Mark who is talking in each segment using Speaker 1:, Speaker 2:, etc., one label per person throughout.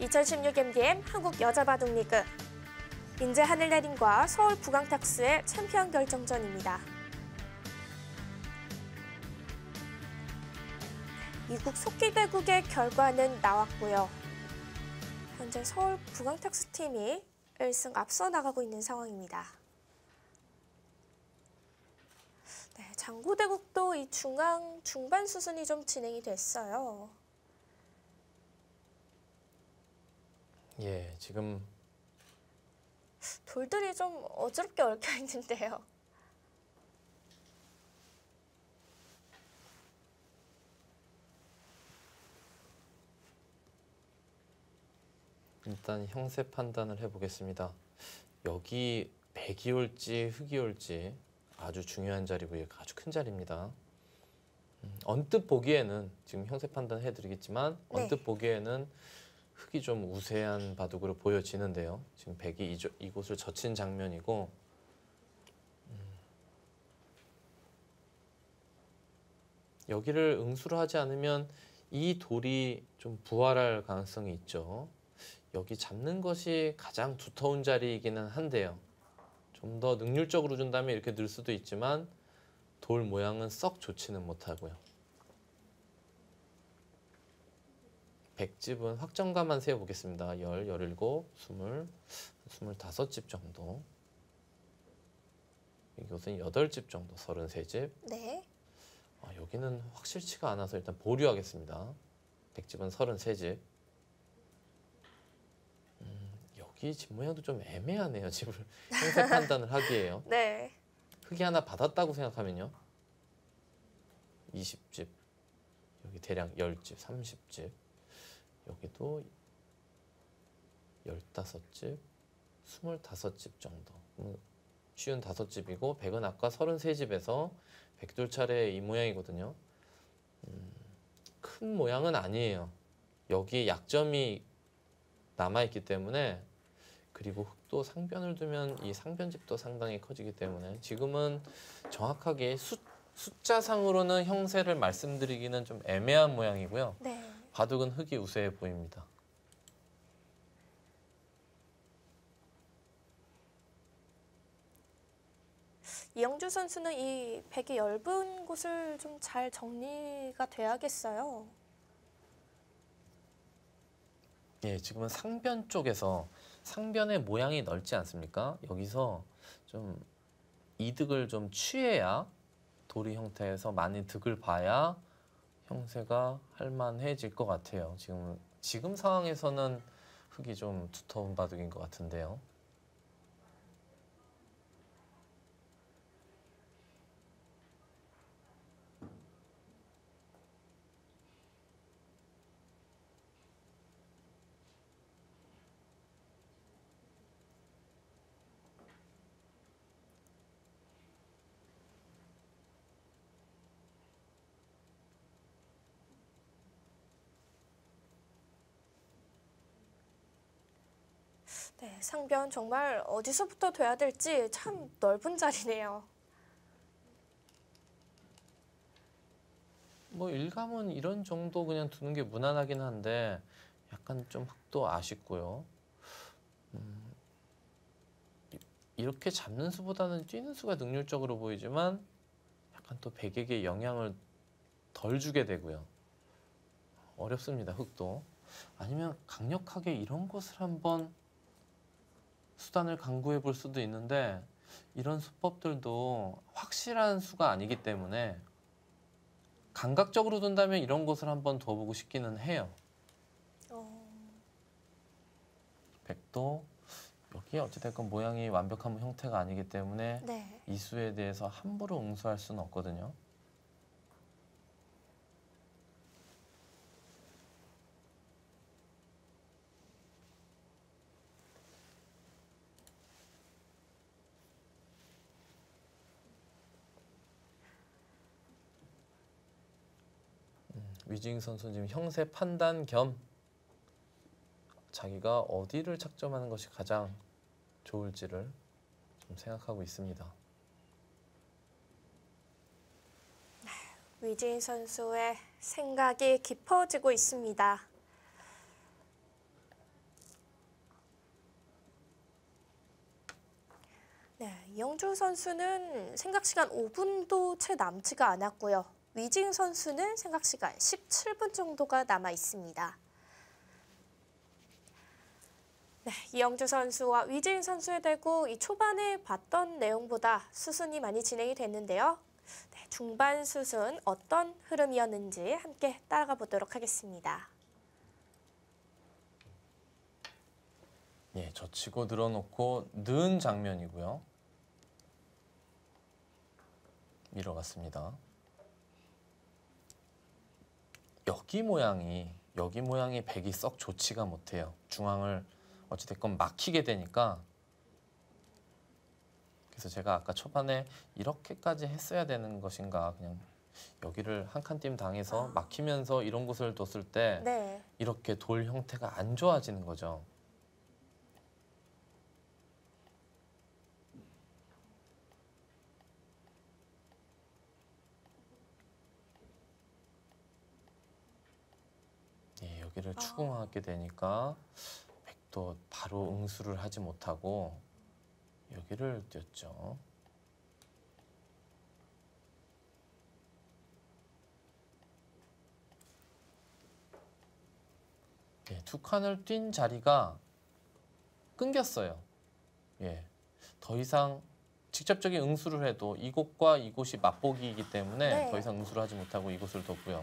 Speaker 1: 2016 MDM 한국 여자바둑리그 인제 하늘내림과 서울 부강탁스의 챔피언 결정전입니다. 미국 속기대국의 결과는 나왔고요. 현재 서울 부강탁스 팀이 1승 앞서 나가고 있는 상황입니다. 네, 장고대국도 이 중반 수순이 좀 진행이 됐어요.
Speaker 2: 예, 지금
Speaker 1: 돌들이 좀 어지럽게 얽혀 있는데요.
Speaker 2: 일단 형세 판단을 해보겠습니다. 여기 백이 올지 흑이 올지 아주 중요한 자리고 아주 큰 자리입니다. 언뜻 보기에는 지금 형세 판단 해드리겠지만 언뜻 보기에는 흑이 좀 우세한 바둑으로 보여지는데요. 지금 백이 이곳을 젖힌 장면이고 여기를 응수를 하지 않으면 이 돌이 좀 부활할 가능성이 있죠. 여기 잡는 것이 가장 두터운 자리이기는 한데요. 좀 더 능률적으로 준다면 이렇게 늘 수도 있지만 돌 모양은 썩 좋지는 못하고요. 백집은 확정가만 세어보겠습니다. 10, 17, 20, 25집 정도. 이것은 8집 정도, 33집.
Speaker 1: 네.
Speaker 2: 여기는 확실치가 않아서 일단 보류하겠습니다. 백집은 33집. 여기 집 모양도 좀 애매하네요. 집을 형세 판단을 하기에요.
Speaker 1: 네.
Speaker 2: 흑이 하나 받았다고 생각하면요. 20집, 여기 대략 10집, 30집. 여기도 15집, 25집 정도. 55집이고 백은 아까 33집에서 백돌 차례 이 모양이거든요. 큰 모양은 아니에요. 여기에 약점이 남아있기 때문에 그리고 흑도 상변을 두면 이 상변집도 상당히 커지기 때문에 지금은 정확하게 숫자상으로는 형세를 말씀드리기는 좀 애매한 모양이고요.
Speaker 1: 네.
Speaker 2: 바둑은 흑이 우세해 보입니다.
Speaker 1: 이영주 선수는 이 백이 얇은 곳을 좀 잘 정리가 돼야겠어요.
Speaker 2: 예, 지금은 상변 쪽에서 상변의 모양이 넓지 않습니까? 여기서 좀 이득을 좀 취해야 도리 형태에서 많이 득을 봐야 형세가 할만해질 것 같아요. 지금 상황에서는 흑이 좀 두터운 바둑인 것 같은데요.
Speaker 1: 네, 상변 정말 어디서부터 돼야 될지 참 넓은 자리네요.
Speaker 2: 뭐 일감은 이런 정도 그냥 두는 게 무난하긴 한데 약간 좀 흑도 아쉽고요. 이렇게 잡는 수보다는 뛰는 수가 능률적으로 보이지만 약간 또 백에게 영향을 덜 주게 되고요. 어렵습니다, 흑도. 아니면 강력하게 이런 것을 한번 수단을 강구해 볼 수도 있는데 이런 수법들도 확실한 수가 아니기 때문에 감각적으로 둔다면 이런 것을 한번 둬보고 싶기는 해요. 백도 여기 어찌됐건 모양이 완벽한 형태가 아니기 때문에 이 수에 대해서 함부로 응수할 수는 없거든요. 위징 선수는 지금 형세 판단 겸 자기가 어디를 착점하는 것이 가장 좋을지를 좀 생각하고 있습니다.
Speaker 1: 위진 선수의 생각이 깊어지고 있습니다. 네, 이영주 선수는 생각 시간 5분도 채 남지가 않았고요. 위징 선수는 생각 시간 17분 정도가 남아 있습니다. 네, 이영주 선수와 위징 선수의 대구 이 초반에 봤던 내용보다 수순이 많이 진행이 됐는데요. 네, 중반 수순 어떤 흐름이었는지 함께 따라가 보도록 하겠습니다.
Speaker 2: 예, 젖히고 늘어놓고 넣은 장면이고요. 밀어갔습니다. 여기 모양이 백이 썩 좋지가 못해요. 중앙을 어찌됐건 막히게 되니까. 그래서 제가 아까 초반에 이렇게까지 했어야 되는 것인가, 그냥 여기를 한 칸 띄움 당해서 막히면서 이런 곳을 뒀을 때
Speaker 1: 네.
Speaker 2: 이렇게 돌 형태가 안 좋아지는 거죠. 예, 여기를 추궁하게 되니까 백도 바로 응수를 하지 못하고 여기를 띄었죠. 예, 두 칸을 뛴 자리가 끊겼어요. 예, 더 이상 직접적인 응수를 해도 이곳과 이곳이 맞보기이기 때문에
Speaker 1: 네.
Speaker 2: 더 이상 응수를 하지 못하고 이곳을 뒀고요.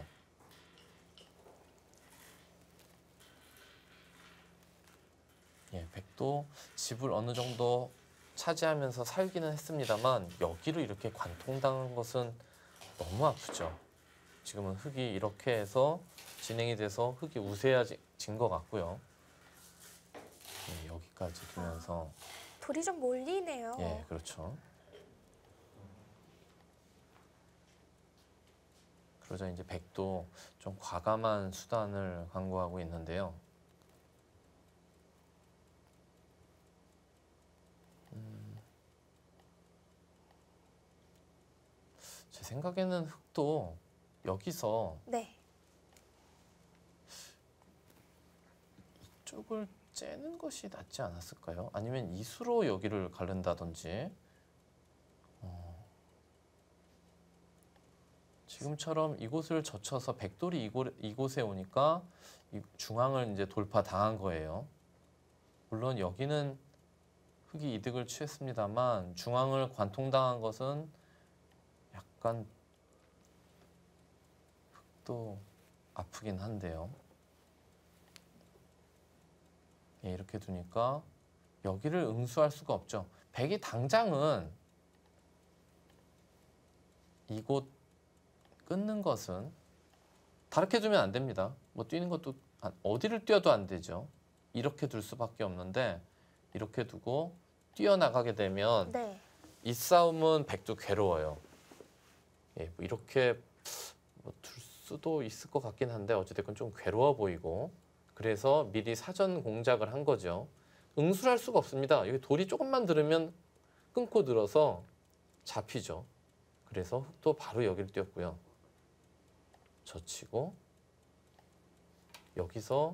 Speaker 2: 예, 백도 집을 어느 정도 차지하면서 살기는 했습니다만 여기로 이렇게 관통당한 것은 너무 아프죠. 지금은 흙이 이렇게 해서 진행이 돼서 흙이 우세해진 것 같고요. 예, 여기까지 두면서
Speaker 1: 돌이 좀 몰리네요.
Speaker 2: 예, 그렇죠. 그러자 이제 백도 좀 과감한 수단을 강구하고 있는데요. 제 생각에는 흙도 여기서
Speaker 1: 네.
Speaker 2: 이쪽을 째는 것이 낫지 않았을까요? 아니면 이수로 여기를 가른다든지. 지금처럼 이곳을 젖혀서 백돌이 이곳에 오니까 중앙을 이제 돌파 당한 거예요. 물론 여기는 흙이 이득을 취했습니다만 중앙을 관통당한 것은 약간 흙도 아프긴 한데요. 예, 이렇게 두니까 여기를 응수할 수가 없죠. 백이 당장은 이곳 끊는 것은 다르게 두면 안 됩니다. 뭐 뛰는 것도 어디를 뛰어도 안 되죠. 이렇게 둘 수밖에 없는데 이렇게 두고 뛰어나가게 되면
Speaker 1: 네.
Speaker 2: 이 싸움은 백도 괴로워요. 예, 뭐 이렇게 뭐 둘 수도 있을 것 같긴 한데 어찌됐건 좀 괴로워 보이고 그래서 미리 사전 공작을 한 거죠. 응수를 할 수가 없습니다. 여기 돌이 조금만 들으면 끊고 들어서 잡히죠. 그래서 흙도 바로 여기를 띄었고요. 젖히고 여기서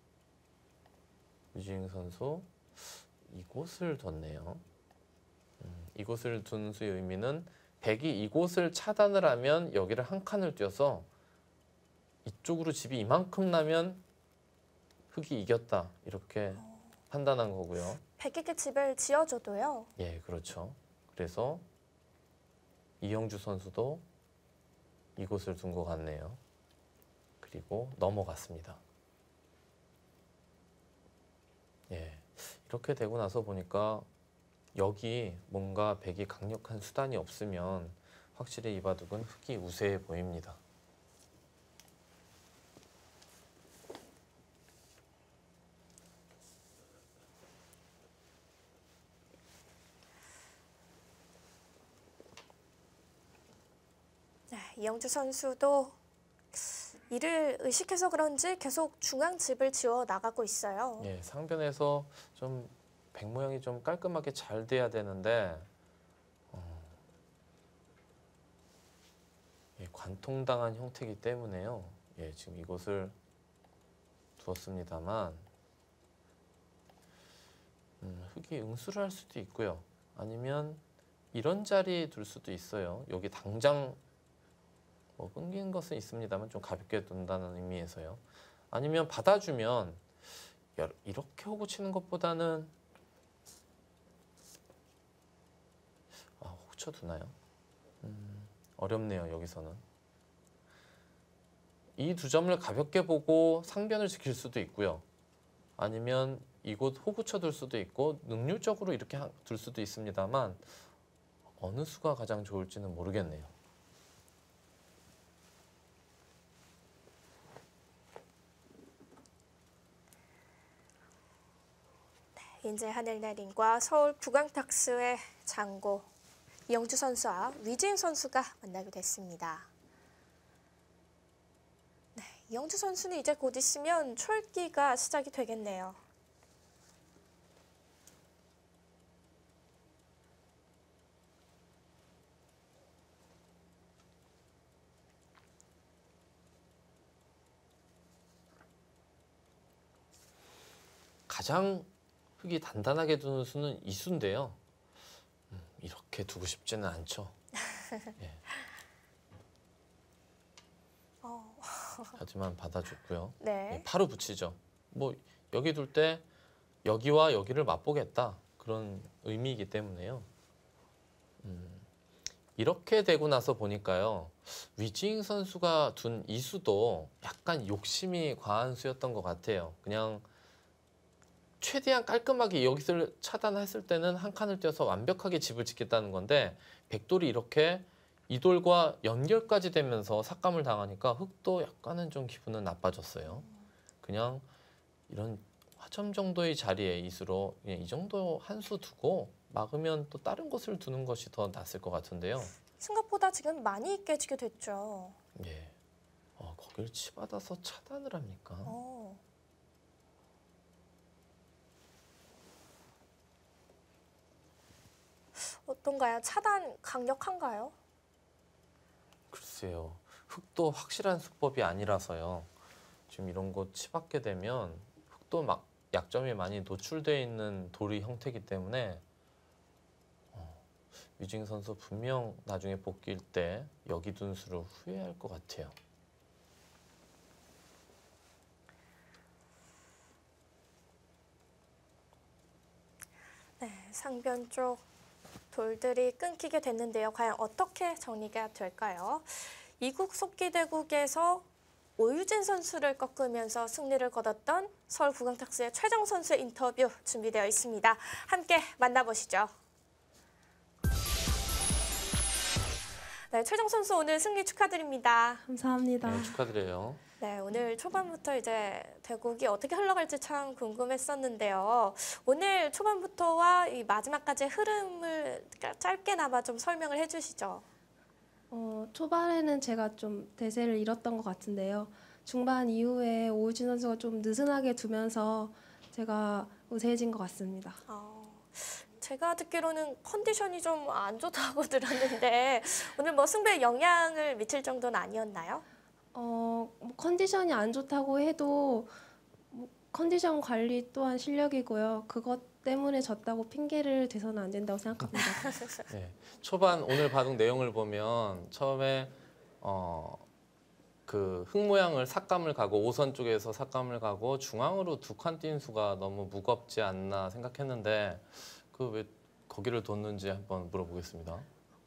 Speaker 2: 유지잉 선수 이곳을 뒀네요. 이곳을 둔 수의 의미는 백이 이곳을 차단을 하면 여기를 한 칸을 띄어서 이쪽으로 집이 이만큼 나면 흙이 이겼다 이렇게 판단한 거고요.
Speaker 1: 백에게 집을 지어줘도요.
Speaker 2: 예, 그렇죠. 그래서 이영주 선수도 이곳을 둔 것 같네요. 그리고 넘어갔습니다. 예, 이렇게 되고 나서 보니까 여기 뭔가 백이 강력한 수단이 없으면 확실히 이 바둑은 흙이 우세해 보입니다.
Speaker 1: 네, 이영주 선수도 이를 의식해서 그런지 계속 중앙 집을 지어 나가고 있어요.
Speaker 2: 예, 상변에서 좀 백 모양이 좀 깔끔하게 잘 돼야 되는데 예, 관통당한 형태이기 때문에요. 예, 지금 이곳을 두었습니다만 흙이 응수를 할 수도 있고요. 아니면 이런 자리에 둘 수도 있어요. 여기 당장 뭐 끊긴 것은 있습니다만 좀 가볍게 둔다는 의미에서요. 아니면 받아주면 이렇게 호구 치는 것보다는 호구 쳐두나요? 어렵네요. 여기서는. 이 두 점을 가볍게 보고 상변을 지킬 수도 있고요. 아니면 이곳 호구 쳐둘 수도 있고 능률적으로 이렇게 둘 수도 있습니다만 어느 수가 가장 좋을지는 모르겠네요.
Speaker 1: 이제 하늘내림과 서울 구강탁스의 장고 이영주 선수와 위지은 선수가 만나게 됐습니다. 네, 이영주 선수는 이제 곧 있으면 초읽기가 시작이 되겠네요.
Speaker 2: 가장 흙이 단단하게 두는 수는 이 수인데요. 이렇게 두고 싶지는 않죠. 예. 하지만 받아줬고요.
Speaker 1: 네.
Speaker 2: 예, 바로 붙이죠. 뭐 여기 둘 때 여기와 여기를 맛보겠다 그런 의미이기 때문에요. 이렇게 되고 나서 보니까요. 위징 선수가 둔 이 수도 약간 욕심이 과한 수였던 것 같아요. 그냥 최대한 깔끔하게 여기를 차단했을 때는 한 칸을 떼어서 완벽하게 집을 짓겠다는 건데 백돌이 이렇게 이 돌과 연결까지 되면서 삭감을 당하니까 흙도 약간은 좀 기분은 나빠졌어요. 그냥 이런 화점 정도의 자리에 이수로 이 정도 한 수 두고 막으면 또 다른 곳을 두는 것이 더 낫을 것 같은데요.
Speaker 1: 생각보다 지금 많이 깨지게 됐죠.
Speaker 2: 예. 거기를 치받아서 차단을 합니까?
Speaker 1: 어떤가요? 차단 강력한가요?
Speaker 2: 글쎄요. 흙도 확실한 수법이 아니라서요. 지금 이런 곳 치받게 되면 흙도 막 약점이 많이 노출되어 있는 돌의 형태이기 때문에 위징 선수 분명 나중에 복귀일 때 여기 둔 수를 후회할 것 같아요.
Speaker 1: 네, 상변 쪽 돌들이 끊기게 됐는데요. 과연 어떻게 정리가 될까요? 이국 속기대국에서 오유진 선수를 꺾으면서 승리를 거뒀던 서울 구강탁스의 최정 선수의 인터뷰 준비되어 있습니다. 함께 만나보시죠. 네, 최정 선수 오늘 승리 축하드립니다.
Speaker 3: 감사합니다.
Speaker 2: 네, 축하드려요.
Speaker 1: 네, 오늘 초반부터 이제 대국이 어떻게 흘러갈지 참 궁금했었는데요. 오늘 초반부터와 이 마지막까지의 흐름을 짧게나마 좀 설명을 해주시죠.
Speaker 3: 초반에는 제가 좀 대세를 잃었던 것 같은데요. 중반 이후에 오유진 선수가 좀 느슨하게 두면서 제가 우세해진 것 같습니다.
Speaker 1: 제가 듣기로는 컨디션이 좀 안 좋다고 들었는데 오늘 뭐 승부에 영향을 미칠 정도는 아니었나요?
Speaker 3: 뭐 컨디션이 안 좋다고 해도 뭐 컨디션 관리 또한 실력이고요. 그것 때문에 졌다고 핑계를 대서는 안 된다고 생각합니다.
Speaker 2: 네, 초반 오늘 바둑 내용을 보면 처음에 그 흙 모양을 삭감을 가고 오선 쪽에서 삭감을 가고 중앙으로 두 칸 뛴 수가 너무 무겁지 않나 생각했는데 그 왜 거기를 뒀는지 한번 물어보겠습니다.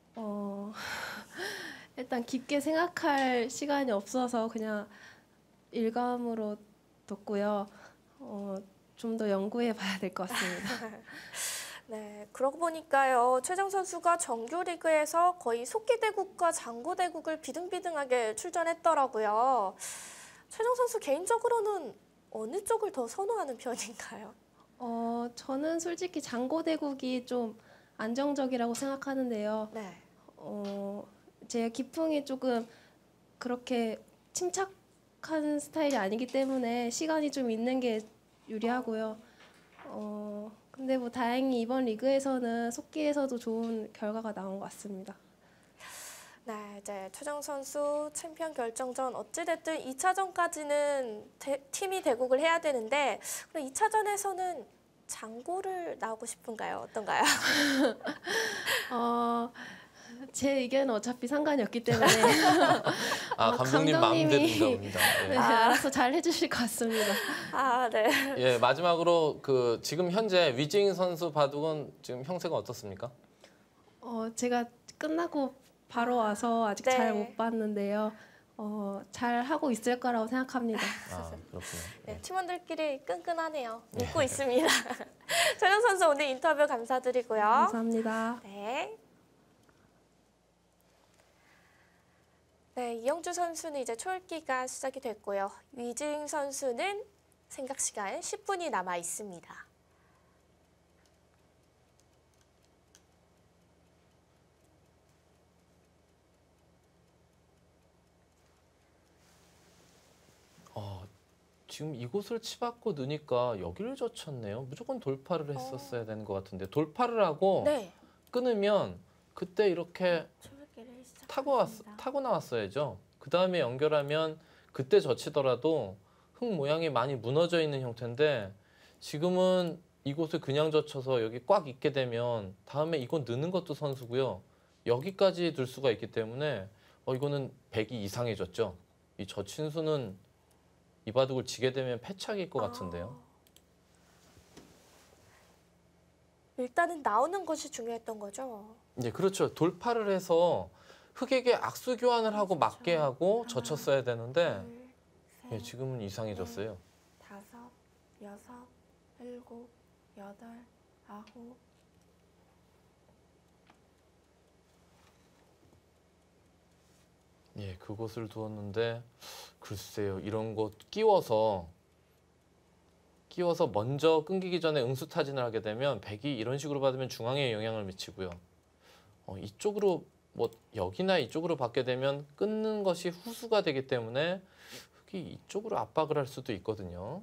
Speaker 3: 일단 깊게 생각할 시간이 없어서 그냥 일감으로 뒀고요. 좀 더 연구해 봐야 될 것 같습니다.
Speaker 1: 네, 그러고 보니까요. 최정 선수가 정규리그에서 거의 속기대국과 장고대국을 비등비등하게 출전했더라고요. 최정 선수 개인적으로는 어느 쪽을 더 선호하는 편인가요?
Speaker 3: 저는 솔직히 장고대국이 좀 안정적이라고 생각하는데요.
Speaker 1: 네.
Speaker 3: 제 기풍이 조금 그렇게 침착한 스타일이 아니기 때문에 시간이 좀 있는 게 유리하고요. 근데 뭐 다행히 이번 리그에서는 속기에서도 좋은 결과가 나온 것 같습니다.
Speaker 1: 네, 이제 최정 선수 챔피언 결정전 어찌됐든 2차전까지는 팀이 대국을 해야 되는데 그럼 2차전에서는 장고를 나오고 싶은가요? 어떤가요?
Speaker 3: 어, 제 의견은 어차피 상관이 없기 때문에
Speaker 2: 감독님 마음대로인가 봅니다.
Speaker 3: 네,
Speaker 2: 예.
Speaker 3: 알아서 잘 해주실 것 같습니다.
Speaker 1: 아, 네.
Speaker 2: 예, 마지막으로 그 지금 현재 위징 선수 바둑은 지금 형세가 어떻습니까?
Speaker 3: 제가 끝나고 바로 와서 아직
Speaker 1: 네.
Speaker 3: 잘 못 봤는데요. 잘 하고 있을 거라고 생각합니다.
Speaker 2: 그렇군요.
Speaker 1: 네, 팀원들끼리 끈끈하네요. 믿고 있습니다. 전현 선수 오늘 인터뷰 감사드리고요.
Speaker 3: 감사합니다.
Speaker 1: 네. 네, 이영주 선수는 이제 초읽기가 시작이 됐고요. 위징 선수는 생각 시간 10분이 남아 있습니다.
Speaker 2: 지금 이곳을 치받고 느니까 여기를 젖혔네요. 무조건 돌파를 했었어야 되는 것 같은데 돌파를 하고
Speaker 1: 네.
Speaker 2: 끊으면 그때 이렇게
Speaker 1: 초읽기를
Speaker 2: 타고 나왔어야죠. 그 다음에 연결하면 그때 젖히더라도 흙 모양이 많이 무너져 있는 형태인데 지금은 이곳을 그냥 젖혀서 여기 꽉 있게 되면 다음에 이건 느는 것도 선수고요. 여기까지 들 수가 있기 때문에 이거는 100이 이상해졌죠. 이 젖힌 수는 이 바둑을 지게 되면 패착일 것 같은데요.
Speaker 1: 일단은 나오는 것이 중요했던 거죠.
Speaker 2: 네, 그렇죠. 돌파를 해서 흙에게 악수 교환을 하고 맞게 하고 젖혔어야 되는데
Speaker 1: 둘, 셋,
Speaker 2: 지금은 이상해졌어요.
Speaker 1: 다섯, 여섯, 일곱, 여덟, 아홉.
Speaker 2: 예, 그곳을 두었는데 글쎄요. 이런 곳 끼워서 먼저 끊기기 전에 응수타진을 하게 되면 백이 이런 식으로 받으면 중앙에 영향을 미치고요. 이쪽으로 뭐 여기나 이쪽으로 받게 되면 끊는 것이 후수가 되기 때문에 흙이 이쪽으로 압박을 할 수도 있거든요.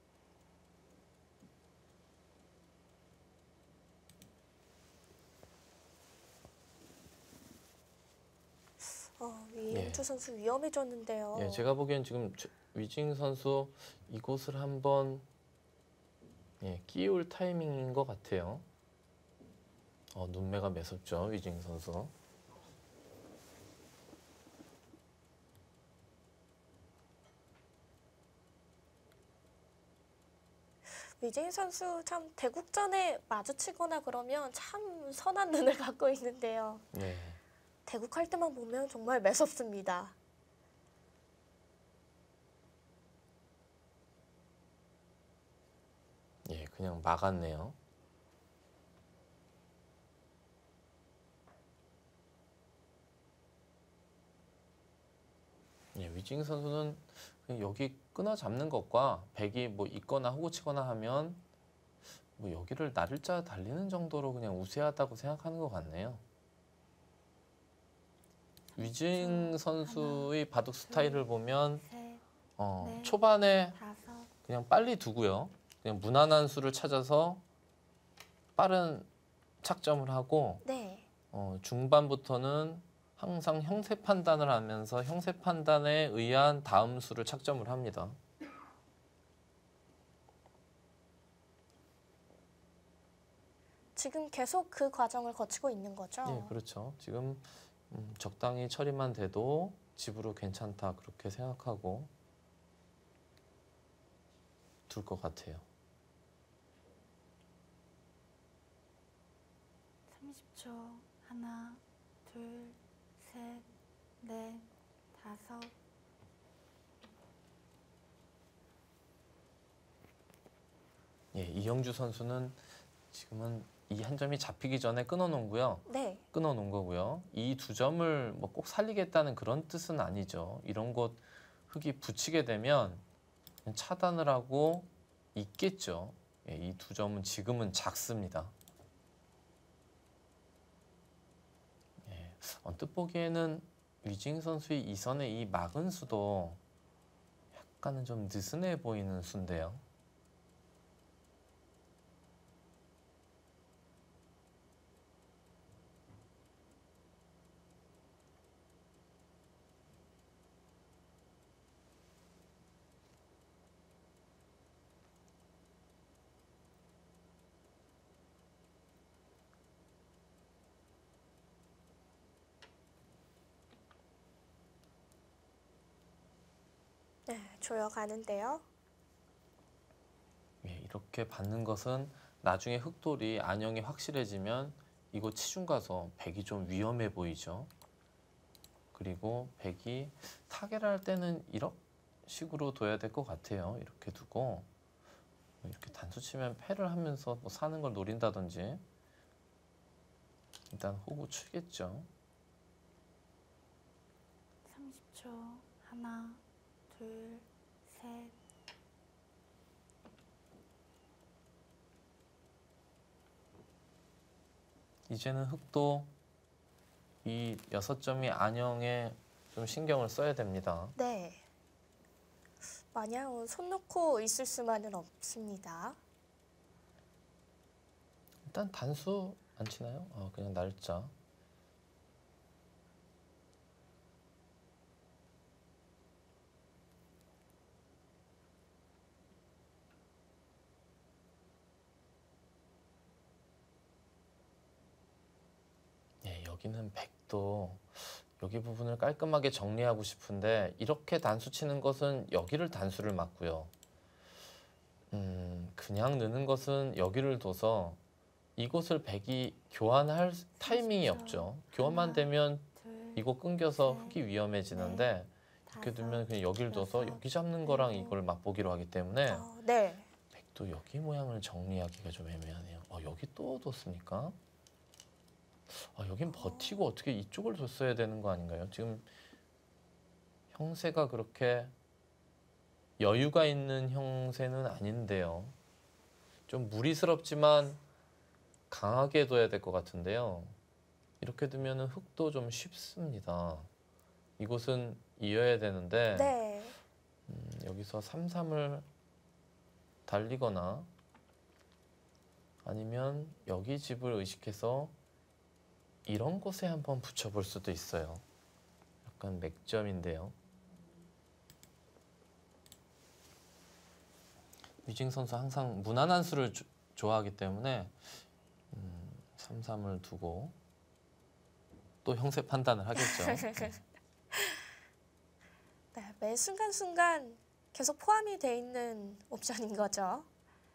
Speaker 1: 이영주 선수 위험해졌는데요.
Speaker 2: 예, 제가 보기엔 지금 위징 선수 이곳을 한번 끼울 타이밍인 것 같아요. 눈매가 매섭죠, 위징 선수.
Speaker 1: 위징 선수 참 대국전에 마주치거나 그러면 참 선한 눈을 갖고 있는데요.
Speaker 2: 네.
Speaker 1: 대국할 때만 보면 정말 매섭습니다.
Speaker 2: 예, 그냥 막았네요. 예, 위징 선수는 그냥 여기 끊어 잡는 것과 백이 뭐 있거나 호구 치거나 하면 뭐 여기를 날짜 달리는 정도로 그냥 우세하다고 생각하는 것 같네요. 위징 선수의 바둑 스타일을 보면
Speaker 1: 셋,
Speaker 2: 초반에
Speaker 1: 다섯.
Speaker 2: 그냥 빨리 두고요. 그냥 무난한 수를 찾아서 빠른 착점을 하고
Speaker 1: 네.
Speaker 2: 중반부터는 항상 형세 판단을 하면서 형세 판단에 의한 다음 수를 착점을 합니다.
Speaker 1: 지금 계속 그 과정을 거치고 있는 거죠?
Speaker 2: 네, 그렇죠. 지금 적당히 처리만 돼도 집으로 괜찮다 그렇게 생각하고 둘 것 같아요.
Speaker 1: 30초. 하나, 둘, 셋, 넷, 다섯.
Speaker 2: 예, 이영주 선수는 지금은 이 한 점이 잡히기 전에 끊어놓고요.
Speaker 1: 네.
Speaker 2: 끊어놓은 거고요. 이 두 점을 뭐 꼭 살리겠다는 그런 뜻은 아니죠. 이런 곳 흙이 붙이게 되면 차단을 하고 있겠죠. 예, 이 두 점은 지금은 작습니다. 예, 언뜻 보기에는 위징 선수의 이선의 이 막은 수도 약간은 좀 느슨해 보이는 수인데요.
Speaker 1: 네, 조여가는데요.
Speaker 2: 예, 이렇게 받는 것은 나중에 흑돌이 안형이 확실해지면 이곳 치중 가서 백이 좀 위험해 보이죠. 그리고 백이 타결을 할 때는 이런 식으로 둬야 될 것 같아요. 이렇게 두고 이렇게 단수 치면 패를 하면서 뭐 사는 걸 노린다든지 일단 호구 치겠죠.
Speaker 4: 30초. 하나, 둘, 셋.
Speaker 2: 이제는 흑도 이 6점이 안형에 좀 신경을 써야 됩니다.
Speaker 1: 네. 마냥 손 놓고 있을 수만은 없습니다.
Speaker 2: 일단 단수 안 치나요? 그냥 날짜. 예, 여기는 백도 여기 부분을 깔끔하게 정리하고 싶은데 이렇게 단수 치는 것은 여기를 단수를 맞고요. 그냥 느는 것은 여기를 둬서 이곳을 백이 교환할 타이밍이 없죠. 교환만 되면
Speaker 4: 둘,
Speaker 2: 이거 끊겨서
Speaker 4: 셋,
Speaker 2: 흑이 위험해지는데 이렇게
Speaker 4: 다섯,
Speaker 2: 두면 그냥 여기를 둬서
Speaker 4: 여섯,
Speaker 2: 여기 잡는 거랑
Speaker 4: 일곱.
Speaker 2: 이걸 맛보기로 하기 때문에
Speaker 1: 네.
Speaker 2: 백도 여기 모양을 정리하기가 좀 애매하네요. 여기 또 뒀습니까? 여긴 버티고 어떻게 이쪽을 뒀어야 되는 거 아닌가요? 지금 형세가 그렇게 여유가 있는 형세는 아닌데요. 좀 무리스럽지만 강하게 둬야 될 것 같은데요. 이렇게 두면은 흑도 좀 쉽습니다. 이곳은 이어야 되는데
Speaker 1: 네.
Speaker 2: 여기서 3-3을 달리거나 아니면 여기 집을 의식해서 이런 곳에 한번 붙여볼 수도 있어요. 약간 맥점인데요. 위징 선수 항상 무난한 수를 좋아하기 때문에 3-3을 두고 또 형세 판단을 하겠죠.
Speaker 1: 네, 매 순간순간 계속 포함이 돼 있는 옵션인 거죠.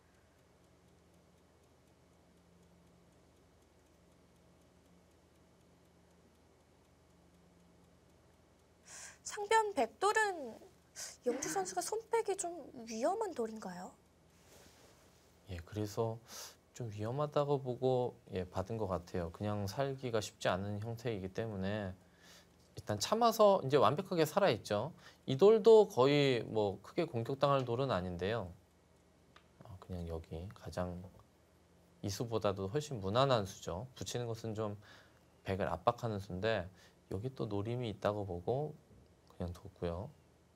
Speaker 1: 상변 백돌은 영주 선수가 손빼기 좀 위험한 돌인가요?
Speaker 2: 예, 그래서 좀 위험하다고 보고 받은 것 같아요. 그냥 살기가 쉽지 않은 형태이기 때문에 일단 참아서 이제 완벽하게 살아있죠. 이 돌도 거의 뭐 크게 공격당할 돌은 아닌데요. 그냥 여기 가장 이 수보다도 훨씬 무난한 수죠. 붙이는 것은 좀 백을 압박하는 수인데 여기 또 노림이 있다고 보고 그냥 뒀고요.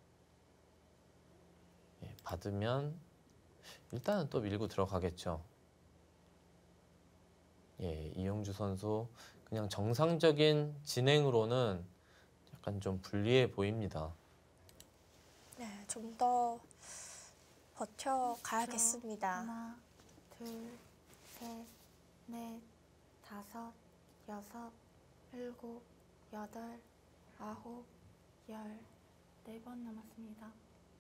Speaker 2: 예, 받으면 일단은 또 밀고 들어가겠죠. 예, 이영주 선수 그냥 정상적인 진행으로는 약간 좀 불리해 보입니다.
Speaker 1: 네, 좀 더 버텨가야겠습니다.
Speaker 4: 하나, 둘, 셋, 넷, 다섯, 여섯, 일곱, 여덟, 아홉, 열. 4번 남았습니다.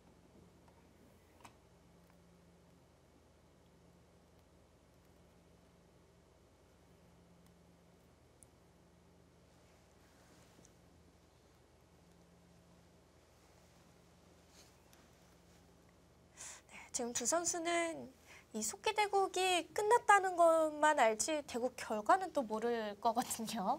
Speaker 1: 지금 두 선수는 이 속기 대국이 끝났다는 것만 알지 대국 결과는 또 모를 거거든요.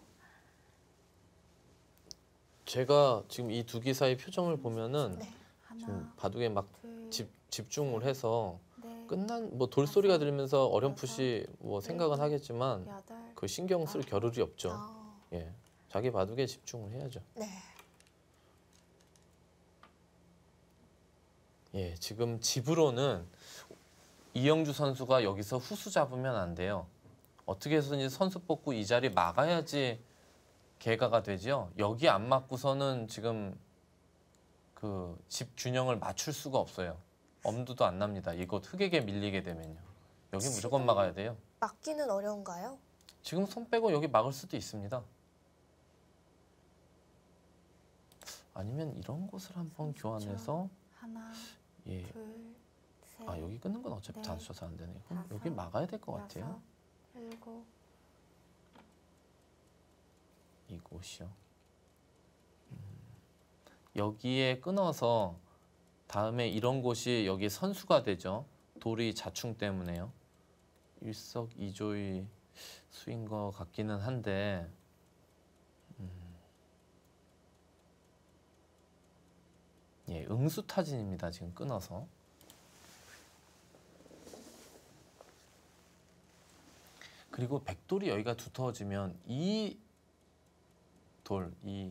Speaker 2: 제가 지금 이 두 기사의 표정을 보면은
Speaker 1: 네.
Speaker 2: 지금
Speaker 4: 하나,
Speaker 2: 바둑에 막
Speaker 4: 둘,
Speaker 2: 집중을 해서
Speaker 4: 넷,
Speaker 2: 끝난 뭐 돌소리가 들리면서 어렴풋이 뭐 생각은
Speaker 4: 일곱,
Speaker 2: 하겠지만
Speaker 4: 여덟,
Speaker 2: 그 신경 쓸 겨를이 없죠.
Speaker 1: 아,
Speaker 2: 예, 자기 바둑에 집중을 해야죠.
Speaker 1: 네.
Speaker 2: 예, 지금 집으로는 이영주 선수가 여기서 후수 잡으면 안 돼요. 어떻게 해서든지 선수 뽑고 이 자리 막아야지 개가가 되죠. 여기 안 맞고서는 지금 그 집 균형을 맞출 수가 없어요. 엄두도 안 납니다. 이곳 흑에게 밀리게 되면요. 여기 무조건
Speaker 1: 지금-
Speaker 2: 막아야 돼요.
Speaker 1: 막기는 어려운가요?
Speaker 2: 지금 손 빼고 여기 막을 수도 있습니다. 아니면 이런 곳을 한번 교환해서
Speaker 4: 하나,
Speaker 2: 예.
Speaker 4: 둘, 셋,
Speaker 2: 아 여기 끊는 건 어차피
Speaker 4: 넷,
Speaker 2: 단수 쳐서 안 되네요. 그럼
Speaker 4: 다섯,
Speaker 2: 여기 막아야 될 것 같아요.
Speaker 4: 여섯, 일곱.
Speaker 2: 이곳이요. 여기에 끊어서 다음에 이런 곳이 여기 선수가 되죠. 돌이 자충 때문에요. 일석이조의 수인 것 같기는 한데 예, 응수타진입니다. 지금 끊어서. 그리고 백돌이 여기가 두터워지면 이 돌, 이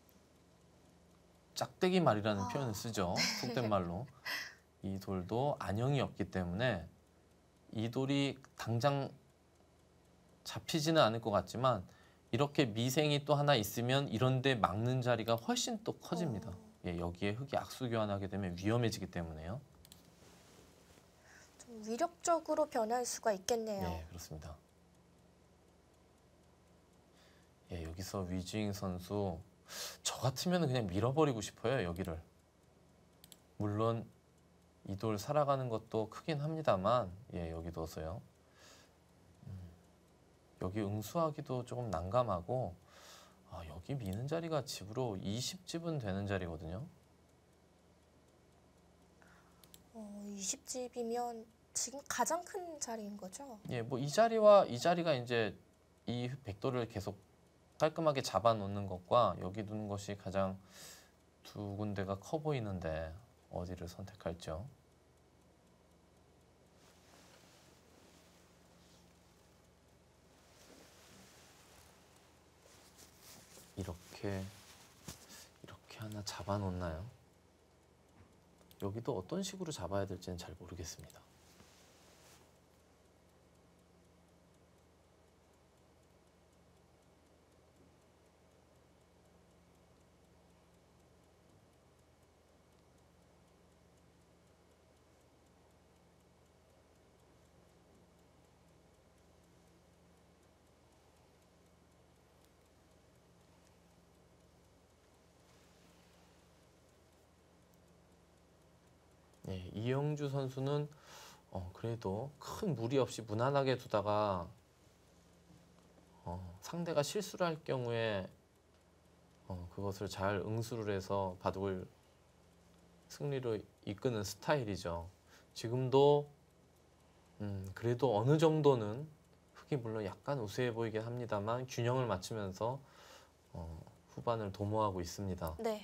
Speaker 2: 짝대기 말이라는 표현을 쓰죠. 속된 말로. 이 돌도 안형이 없기 때문에 이 돌이 당장 잡히지는 않을 것 같지만 이렇게 미생이 또 하나 있으면 이런 데 막는 자리가 훨씬 또 커집니다. 예, 여기에 흙이 악수 교환하게 되면 위험해지기 때문에요.
Speaker 1: 좀 위력적으로 변할 수가 있겠네요.
Speaker 2: 예, 그렇습니다. 예, 여기서 위징 선수 저 같으면 그냥 밀어버리고 싶어요. 여기를. 물론 이 돌 살아가는 것도 크긴 합니다만 예, 여기 둬서요. 여기 응수하기도 조금 난감하고 여기 미는 자리가 집으로 20집은 되는 자리거든요.
Speaker 1: 20집이면 지금 가장 큰 자리인 거죠?
Speaker 2: 예, 뭐 이 자리와 이 자리가 이제 이 백돌을 계속 깔끔하게 잡아놓는 것과 여기 두는 것이 가장 두 군데가 커 보이는데 어디를 선택할지요. 이렇게 하나 잡아놓나요? 여기도 어떤 식으로 잡아야 될지는 잘 모르겠습니다. 네, 이영주 선수는 그래도 큰 무리 없이 무난하게 두다가 상대가 실수를 할 경우에 그것을 잘 응수를 해서 바둑을 승리로 이끄는 스타일이죠. 지금도 그래도 어느 정도는 흙이 물론 약간 우세해 보이긴 합니다만 균형을 맞추면서 후반을 도모하고 있습니다.
Speaker 1: 네.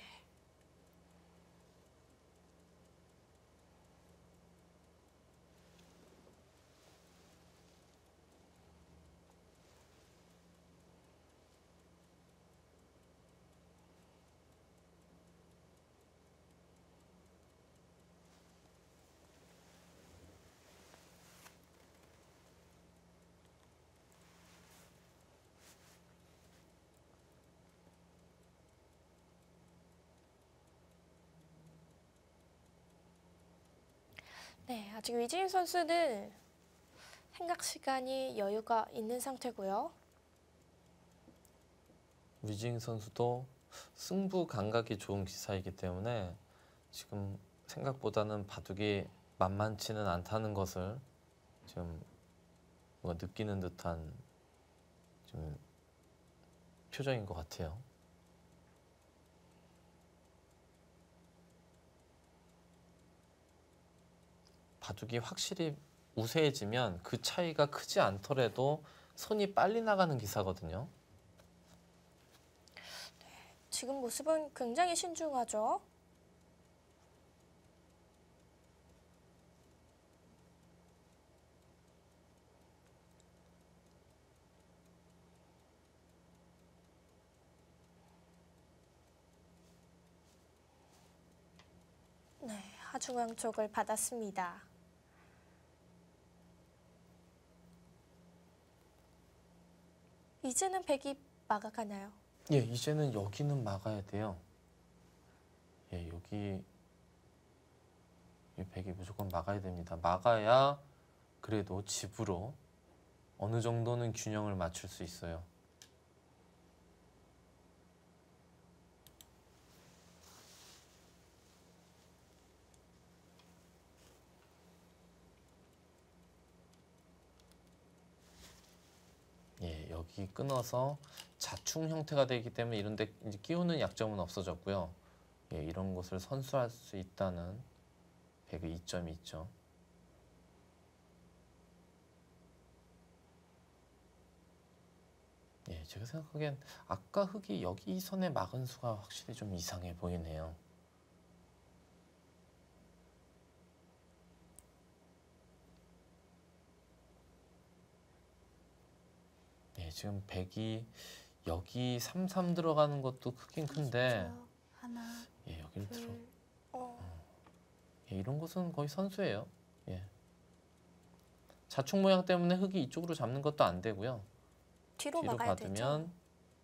Speaker 1: 네, 아직 위지인 선수는 생각 시간이 여유가 있는 상태고요.
Speaker 2: 위징 선수도 승부 감각이 좋은 기사이기 때문에 지금 생각보다는 바둑이 만만치는 않다는 것을 지금 뭔가 느끼는 듯한 좀 표정인 것 같아요. 바둑이 확실히 우세해지면 그 차이가 크지 않더라도 손이 빨리 나가는 기사거든요.
Speaker 1: 지금 모습은 굉장히 신중하죠. 네, 하중앙 쪽을 받았습니다. 이제는 백이 막아가나요?
Speaker 2: 예, 이제는 여기는 막아야 돼요. 예, 여기 이 백이 무조건 막아야 됩니다. 막아야 그래도 집으로 어느 정도는 균형을 맞출 수 있어요. 여기 끊어서 자충 형태가 되기 때문에 이런데 이제 끼우는 약점은 없어졌고요. 예, 이런 것을 선수할 수 있다는 배그 이점이 있죠. 예, 제가 생각하기엔 아까 흑이 여기 선에 막은 수가 확실히 좀 이상해 보이네요. 예, 지금 백이 여기 3-3 들어가는 것도 크긴 큰데
Speaker 4: 30초. 하나,
Speaker 2: 예, 여기를 들어
Speaker 4: 둘,
Speaker 2: 예, 이런 것은 거의 선수예요. 예. 자축 모양 때문에 흑이 이쪽으로 잡는 것도 안 되고요.
Speaker 1: 뒤로
Speaker 2: 뒤로
Speaker 1: 막아야
Speaker 2: 받으면
Speaker 1: 되죠.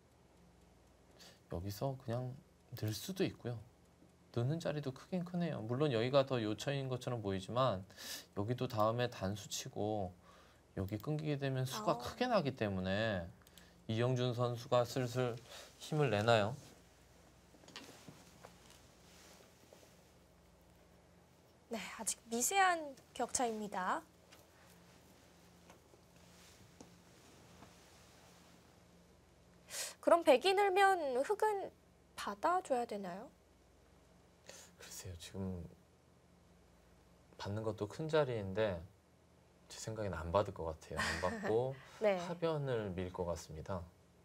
Speaker 2: 여기서 그냥 늘 수도 있고요. 넣는 자리도 크긴 크네요. 물론 여기가 더 요처인 것처럼 보이지만 여기도 다음에 단수 치고 여기 끊기게 되면 수가
Speaker 1: 아우.
Speaker 2: 크게 나기 때문에 이영준 선수가 슬슬 힘을 내나요?
Speaker 1: 네, 아직 미세한 격차입니다. 그럼 백이 늘면 흑은 받아줘야 되나요?
Speaker 2: 글쎄요. 지금 받는 것도 큰 자리인데 제 생각에는 안 받을 것 같아요. 안 받고
Speaker 1: 네.
Speaker 2: 하변을 밀 것 같습니다.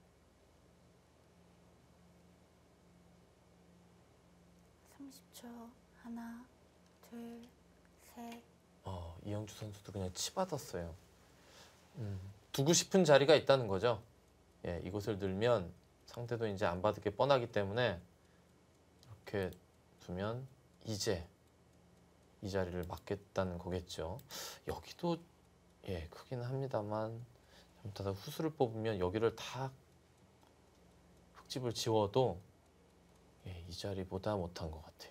Speaker 4: 30초. 하나, 둘, 셋.
Speaker 2: 이영주 선수도 그냥 치받았어요. 두고 싶은 자리가 있다는 거죠. 예, 이곳을 들면 상대도 이제 안 받을 게 뻔하기 때문에 이렇게 두면 이제 이 자리를 막겠다는 거겠죠. 여기도 예, 크긴 합니다만 잘못하다 후수를 뽑으면 여기를 다 흙집을 지워도 예, 이 자리보다 못한 것 같아요.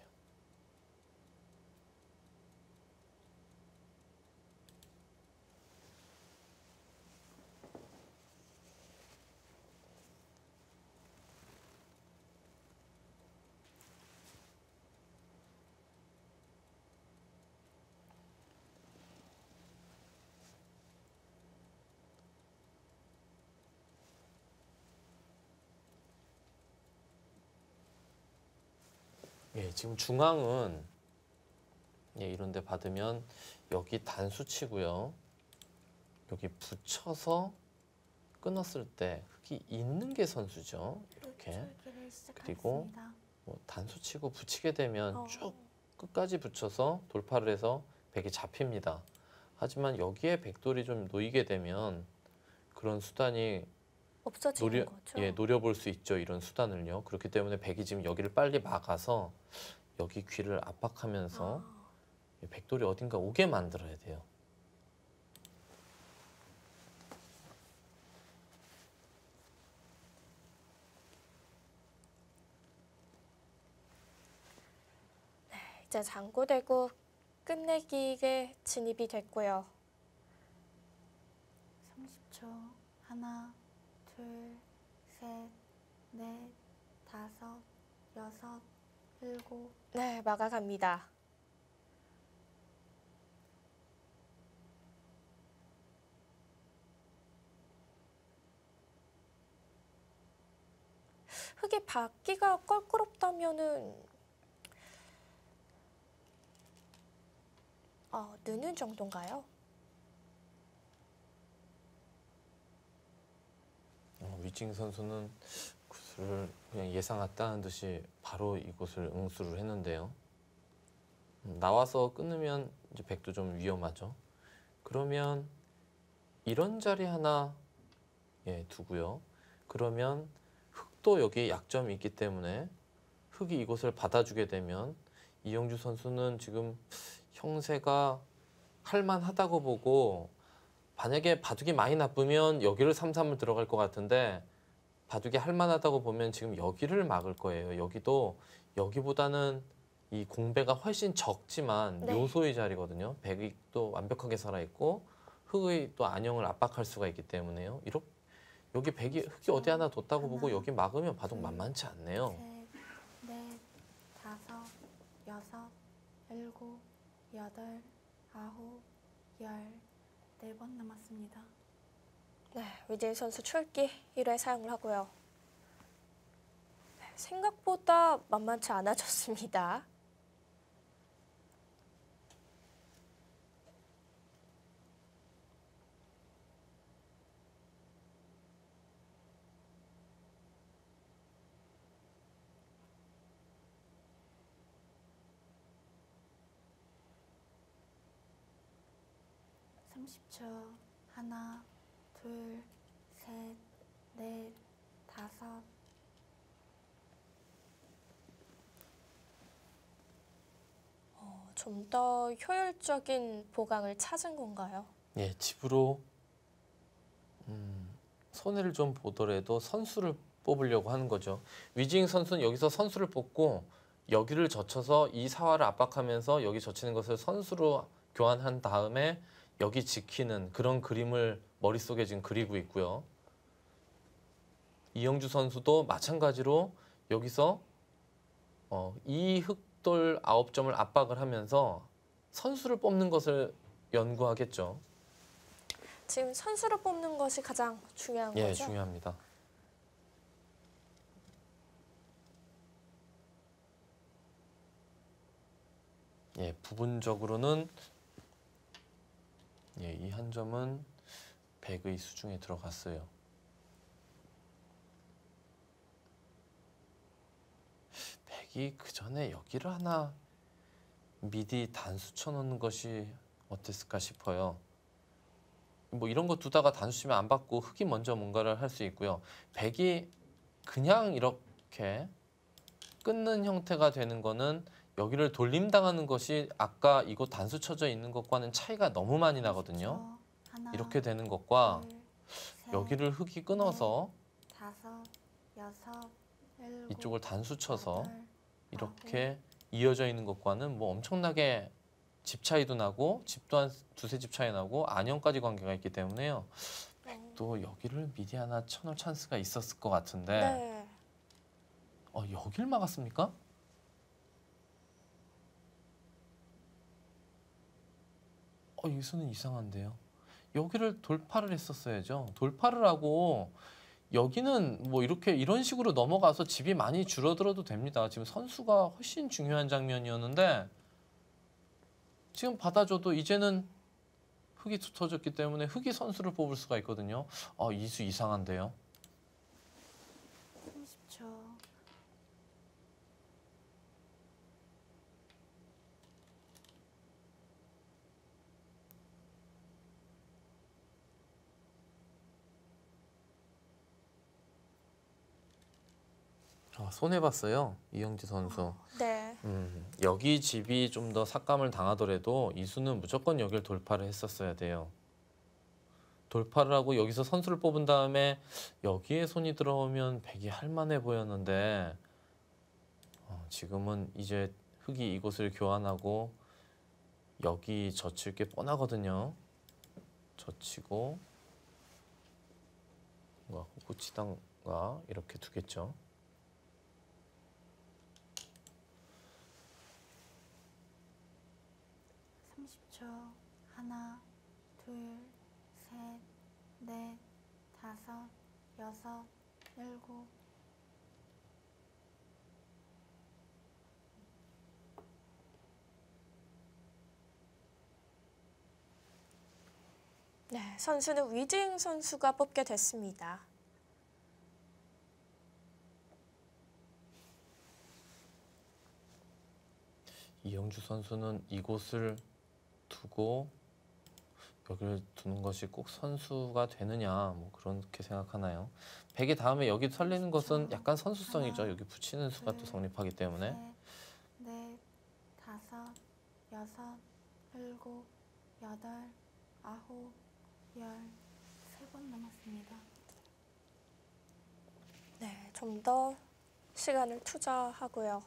Speaker 2: 예, 지금 중앙은 예, 이런 데 받으면 여기 단수 치고요. 여기 붙여서 끊었을 때 흙이 있는 게 선수죠. 이렇게.
Speaker 4: 줄기를
Speaker 2: 그리고
Speaker 4: 시작하겠습니다.
Speaker 2: 뭐 단수 치고 붙이게 되면
Speaker 1: 어.
Speaker 2: 쭉 끝까지 붙여서 돌파를 해서 백이 잡힙니다. 하지만 여기에 백돌이 좀 놓이게 되면 그런 수단이
Speaker 1: 없어지는 거죠.
Speaker 2: 예, 노려볼 수 있죠. 이런 수단을요. 그렇기 때문에 백이 지금 여기를 빨리 막아서 여기 귀를 압박하면서
Speaker 1: 아,
Speaker 2: 백돌이 어딘가 오게 만들어야 돼요.
Speaker 1: 이제 장고대고 끝내기에 진입이 됐고요.
Speaker 4: 30초. 하나, 둘, 셋, 넷, 다섯, 여섯, 일곱.
Speaker 1: 네, 막아갑니다. 흙이 받기가 껄끄럽다면은 느는 정도인가요?
Speaker 2: 위징 선수는 구슬을 그냥 예상했다는 듯이 바로 이곳을 응수를 했는데요. 나와서 끊으면 이제 백도 좀 위험하죠. 그러면 이런 자리 하나 예, 두고요. 그러면 흑도 여기 약점이 있기 때문에 흑이 이곳을 받아주게 되면 이영주 선수는 지금 형세가 할만하다고 보고 만약에 바둑이 많이 나쁘면 여기를 3-3을 들어갈 것 같은데 바둑이 할만하다고 보면 지금 여기를 막을 거예요. 여기도 여기보다는 이 공배가 훨씬 적지만
Speaker 1: 네.
Speaker 2: 요소의 자리거든요. 백이 또 완벽하게 살아있고 흑의 또 안형을 압박할 수가 있기 때문에요. 이렇게 여기 흑이 어디 하나 뒀다고 보고 여기 막으면 바둑 만만치 않네요.
Speaker 4: 셋, 넷, 다섯, 여섯, 일곱, 여덟, 아홉, 열. 4번 남았습니다.
Speaker 1: 네, 위재인 선수 출기 1회 사용을 하고요. 네, 생각보다 만만치 않아졌습니다.
Speaker 4: (30초) 하나, 둘, 셋, 넷, 다섯.
Speaker 1: 좀 더 효율적인 보강을 찾은 건가요?
Speaker 2: 예, 집으로 손해를 좀 보더라도 선수를 뽑으려고 하는 거죠. 위징 선수는 여기서 선수를 뽑고 여기를 젖혀서 이 사활을 압박하면서 여기 젖히는 것을 선수로 교환한 다음에 여기 지키는 그런 그림을 머릿속에 지금 그리고 있고요. 이영주 선수도 마찬가지로 여기서 이 흑돌 9점을 압박을 하면서 선수를 뽑는 것을 연구하겠죠.
Speaker 1: 지금 선수를 뽑는 것이 가장 중요한
Speaker 2: 예,
Speaker 1: 거죠?
Speaker 2: 중요합니다. 예, 부분적으로는 예, 이 한 점은 100의 수중에 들어갔어요. 백이 그 전에 여기를 하나 미리 단수 쳐놓는 것이 어땠을까 싶어요. 뭐 이런 거 두다가 단수 치면 안 받고 흑이 먼저 뭔가를 할 수 있고요. 백이 그냥 이렇게 끊는 형태가 되는 거는 여기를 돌림당하는 것이 아까 이곳 단수 쳐져 있는 것과는 차이가 너무 많이 나거든요.
Speaker 4: 30초. 하나,
Speaker 2: 이렇게 되는 것과
Speaker 4: 둘, 셋,
Speaker 2: 여기를 흑이 끊어서
Speaker 4: 다섯, 여섯, 일곱,
Speaker 2: 이쪽을 단수 쳐서
Speaker 4: 여덟,
Speaker 2: 이렇게 이어져 있는 것과는 뭐 엄청나게 집 차이도 나고 집도 한 두세 집 차이 나고 안형까지 관계가 있기 때문에요. 또 여기를 미리 하나 쳐놓을 찬스가 있었을 것 같은데
Speaker 1: 네.
Speaker 2: 여길 막았습니까? 이 수는 이상한데요. 여기를 돌파를 했었어야죠. 돌파를 하고 여기는 뭐 이렇게 이런 식으로 넘어가서 집이 많이 줄어들어도 됩니다. 지금 선수가 훨씬 중요한 장면이었는데 지금 받아줘도 이제는 흑이 두터졌기 때문에 흑이 선수를 뽑을 수가 있거든요. 이 수 이상한데요.
Speaker 4: 30초.
Speaker 2: 손해봤어요. 이영지 선수.
Speaker 1: 네.
Speaker 2: 여기 집이 좀 더 삭감을 당하더라도 이수는 무조건 여기를 돌파를 했었어야 돼요. 돌파를 하고 여기서 선수를 뽑은 다음에 여기에 손이 들어오면 백이 할만해 보였는데 지금은 이제 흑이 이곳을 교환하고 여기 젖힐 게 뻔하거든요. 젖히고 후치당가 이렇게 두겠죠.
Speaker 4: 하나, 둘, 셋, 넷, 다섯, 여섯, 일곱.
Speaker 1: 네, 선수는 위징 선수가 뽑게 됐습니다.
Speaker 2: 이영주 선수는 이곳을 두고 여기를 두는 것이 꼭 선수가 되느냐 뭐 그렇게 생각하나요? 백이 다음에 여기 설리는 것은 약간 선수성이죠. 여기 붙이는 수가 또 성립하기 때문에.
Speaker 4: 셋, 넷, 다섯, 여섯, 일곱, 여덟, 아홉, 열. 3번 남았습니다.
Speaker 1: 네, 좀 더 시간을 투자하고요.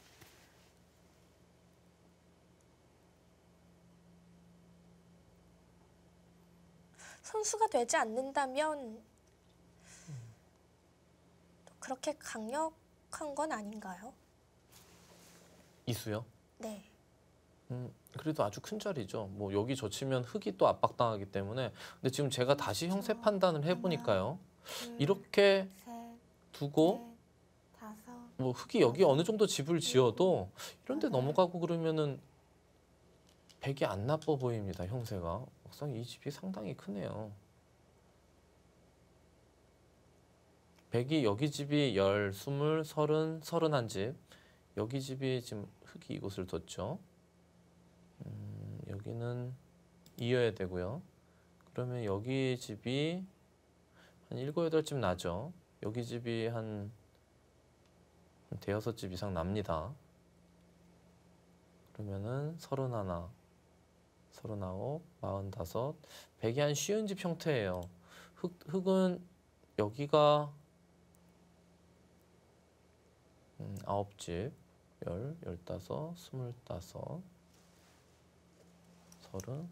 Speaker 1: 선수가 되지 않는다면 또 그렇게 강력한 건 아닌가요?
Speaker 2: 이수요?
Speaker 1: 네.
Speaker 2: 그래도 아주 큰 자리죠. 뭐 여기 젖히면 흙이 또 압박당하기 때문에. 근데 지금 제가 다시 형세 판단을 해보니까요.
Speaker 4: 둘,
Speaker 2: 이렇게
Speaker 4: 셋,
Speaker 2: 두고
Speaker 4: 넷, 다섯,
Speaker 2: 뭐 흙이 여기 어느 정도 집을 지어도 이런 데 넘어가고 그러면은 백이 안 나빠 보입니다. 형세가. 막상 이 집이 상당히 크네요. 백이 여기 집이 10, 20, 30, 31집. 여기 집이 지금 흙이 이곳을 뒀죠. 여기는 이어야 되고요. 그러면 여기 집이 한 7, 8집 나죠. 여기 집이 한 대여섯 집 이상 납니다. 그러면은 31, 39, 45, 백이 한 쉬운 집 형태예요. 흙은 여기가 9집, 10, 15, 25, 30,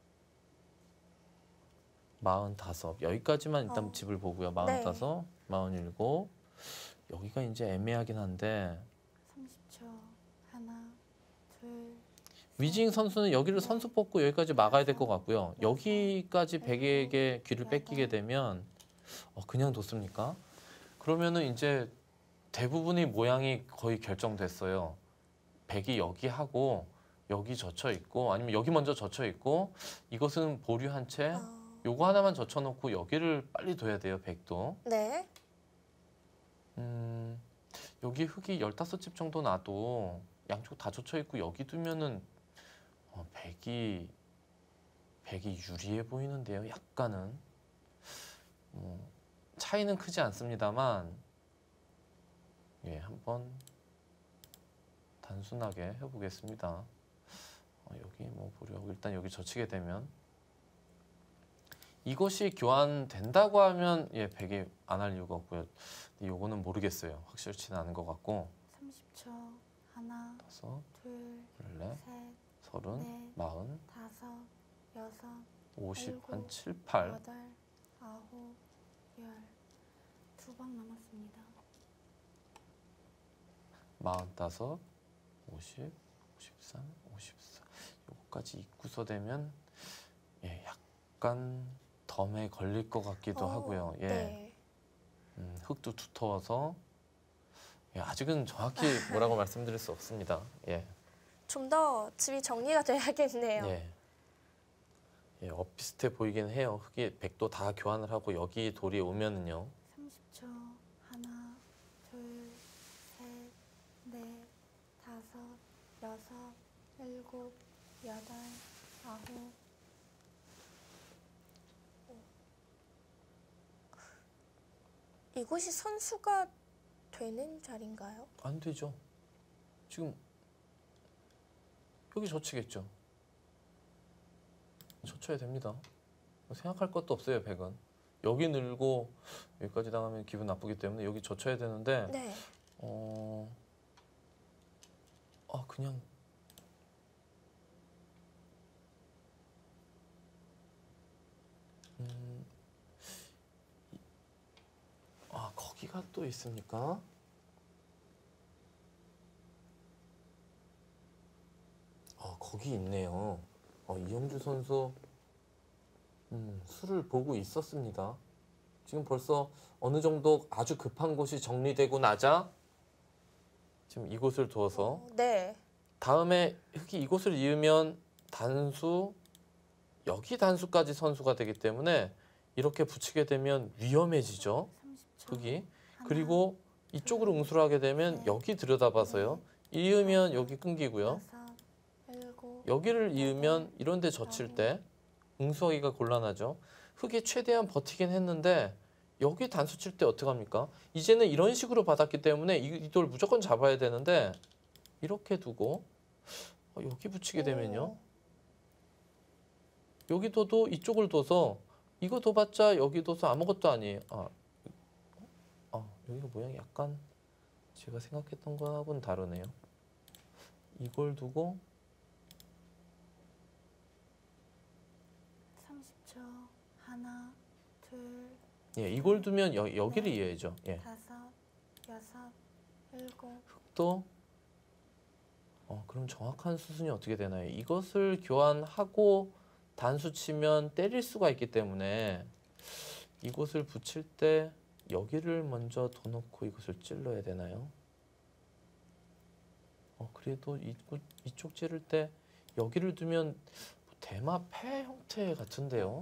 Speaker 2: 45 여기까지만 일단 집을 보고요. 45, 47 여기가 이제 애매하긴 한데
Speaker 4: 30초. 하나, 둘,
Speaker 2: 위징 선수는 여기를 선수 뽑고 여기까지 막아야 될 것 같고요. 여기까지 백에게 귀를 뺏기게 되면 그냥 뒀습니까? 그러면은 이제 대부분의 모양이 거의 결정됐어요. 백이 여기 하고 여기 젖혀 있고 아니면 여기 먼저 젖혀 있고 이것은 보류한 채 요거 하나만 젖혀 놓고 여기를 빨리 둬야 돼요. 백도.
Speaker 1: 네.
Speaker 2: 여기 흙이 15집 정도 나도 양쪽 다 젖혀 있고 여기 두면은 백이 유리해 보이는데요. 약간은 차이는 크지 않습니다만 예, 한번 단순하게 해보겠습니다. 여기 뭐 보려고 일단 여기 젖히게 되면 이것이 교환된다고 하면 예, 백이 안 할 이유가 없고요. 근데 요거는 모르겠어요. 확실치는 않은 것 같고
Speaker 4: 30초. 하나,
Speaker 2: 다섯,
Speaker 4: 둘,
Speaker 2: 넷,
Speaker 4: 셋,
Speaker 2: 30,
Speaker 4: 넷,
Speaker 2: 40,
Speaker 4: 다섯, 여섯,
Speaker 2: 50, 한
Speaker 4: 일곱,
Speaker 2: 7, 8
Speaker 4: 여덟, 아홉, 열. 2방 남았습니다.
Speaker 2: 45, 50, 53, 54 요거까지 입구서 되면 예, 약간 덤에 걸릴 것 같기도 하고요. 예,
Speaker 1: 네.
Speaker 2: 흙도 두터워서 예, 아직은 정확히 뭐라고 말씀드릴 수 없습니다. 예,
Speaker 1: 좀 더 집이 정리가 돼야겠네요.
Speaker 2: 예, 예, 비슷해 보이긴 해요. 흙이 백도 다 교환을 하고 여기 돌이 오면은요.
Speaker 4: 30초. 하나, 둘, 셋, 넷, 다섯, 여섯, 일곱, 여덟, 아홉.
Speaker 1: 이곳이 선수가 되는 자리인가요?
Speaker 2: 안 되죠. 지금 여기 젖히겠죠. 젖혀야 됩니다. 생각할 것도 없어요. 백은 여기 늘고 여기까지 당하면 기분 나쁘기 때문에 여기 젖혀야 되는데
Speaker 1: 네.
Speaker 2: 그냥 거기가 또 있습니까? 거기 있네요. 이영주 선수 수를 보고 있었습니다. 지금 벌써 어느 정도 아주 급한 곳이 정리되고 나자 지금 이곳을 두어서
Speaker 1: 네.
Speaker 2: 다음에 흙이 이곳을 이으면 단수 여기 단수까지 선수가 되기 때문에 이렇게 붙이게 되면 위험해지죠.
Speaker 4: 30초.
Speaker 2: 흙이.
Speaker 4: 하나,
Speaker 2: 그리고 이쪽으로 응수를 하게 되면 여기 들여다봐서요. 이으면 여기 끊기고요.
Speaker 4: 여섯, 일곱,
Speaker 2: 여기를 이으면 이런 데 젖힐 때 응수하기가 곤란하죠. 흙이 최대한 버티긴 했는데 여기 단수 칠 때 어떡합니까? 이제는 이런 식으로 받았기 때문에 이 돌 무조건 잡아야 되는데 이렇게 두고 여기 붙이게 되면요. 여기 둬도 이쪽을 둬서 이거 둬봤자 여기 둬서 아무것도 아니에요. 여기가 모양이 약간 제가 생각했던 거하고는 다르네요. 이걸 두고
Speaker 4: 30초. 하나, 둘,
Speaker 2: 예, 이걸 두면 여기를 이해해야죠. 예.
Speaker 4: 다섯, 여섯, 일곱,
Speaker 2: 또 그럼 정확한 수순이 어떻게 되나요? 이것을 교환하고 단수 치면 때릴 수가 있기 때문에 이곳을 붙일 때 여기를 먼저 둬 놓고 이것을 찔러야 되나요? 그래도 이쪽 찌를 때 여기를 두면 대마 패 형태 같은데요?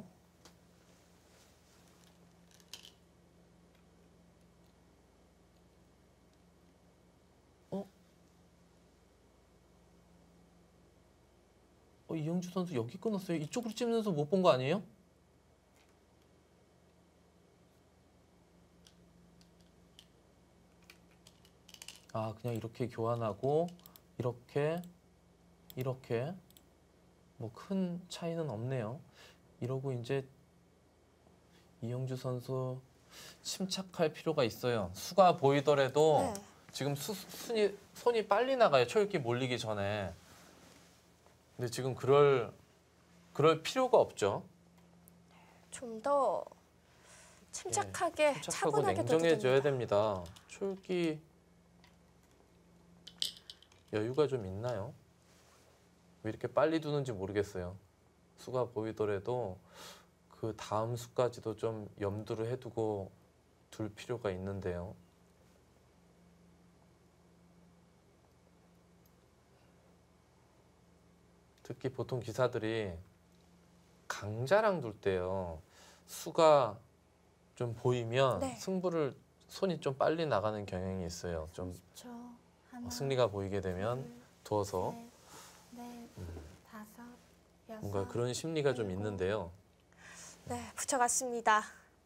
Speaker 2: 이영주 선수 여기 끊었어요. 이쪽으로 찝는 수 못 본 거 아니에요? 그냥 이렇게 교환하고 이렇게 뭐 큰 차이는 없네요. 이러고 이제 이영주 선수 침착할 필요가 있어요. 수가 보이더라도
Speaker 1: 네.
Speaker 2: 지금 손이 빨리 나가요. 초읽기 몰리기 전에. 근데 지금 그럴 필요가 없죠.
Speaker 1: 좀 더 침착하게
Speaker 2: 침착하고
Speaker 1: 차분하게
Speaker 2: 냉정해져야
Speaker 1: 둬도
Speaker 2: 됩니다. 초읽기 여유가 좀 있나요? 왜 이렇게 빨리 두는지 모르겠어요. 수가 보이더라도 그 다음 수까지도 좀 염두를 해두고 둘 필요가 있는데요. 특히 보통 기사들이 강자랑 둘 때요. 수가 좀 보이면
Speaker 1: 네.
Speaker 2: 승부를 손이 좀 빨리 나가는 경향이 있어요. 좀
Speaker 4: 30초. 하나,
Speaker 2: 승리가 보이게 되면
Speaker 4: 둘,
Speaker 2: 두어서
Speaker 4: 셋, 넷, 다섯, 여섯.
Speaker 2: 뭔가 그런 심리가 좀
Speaker 4: 일곱.
Speaker 2: 있는데요.
Speaker 1: 네, 붙여갔습니다.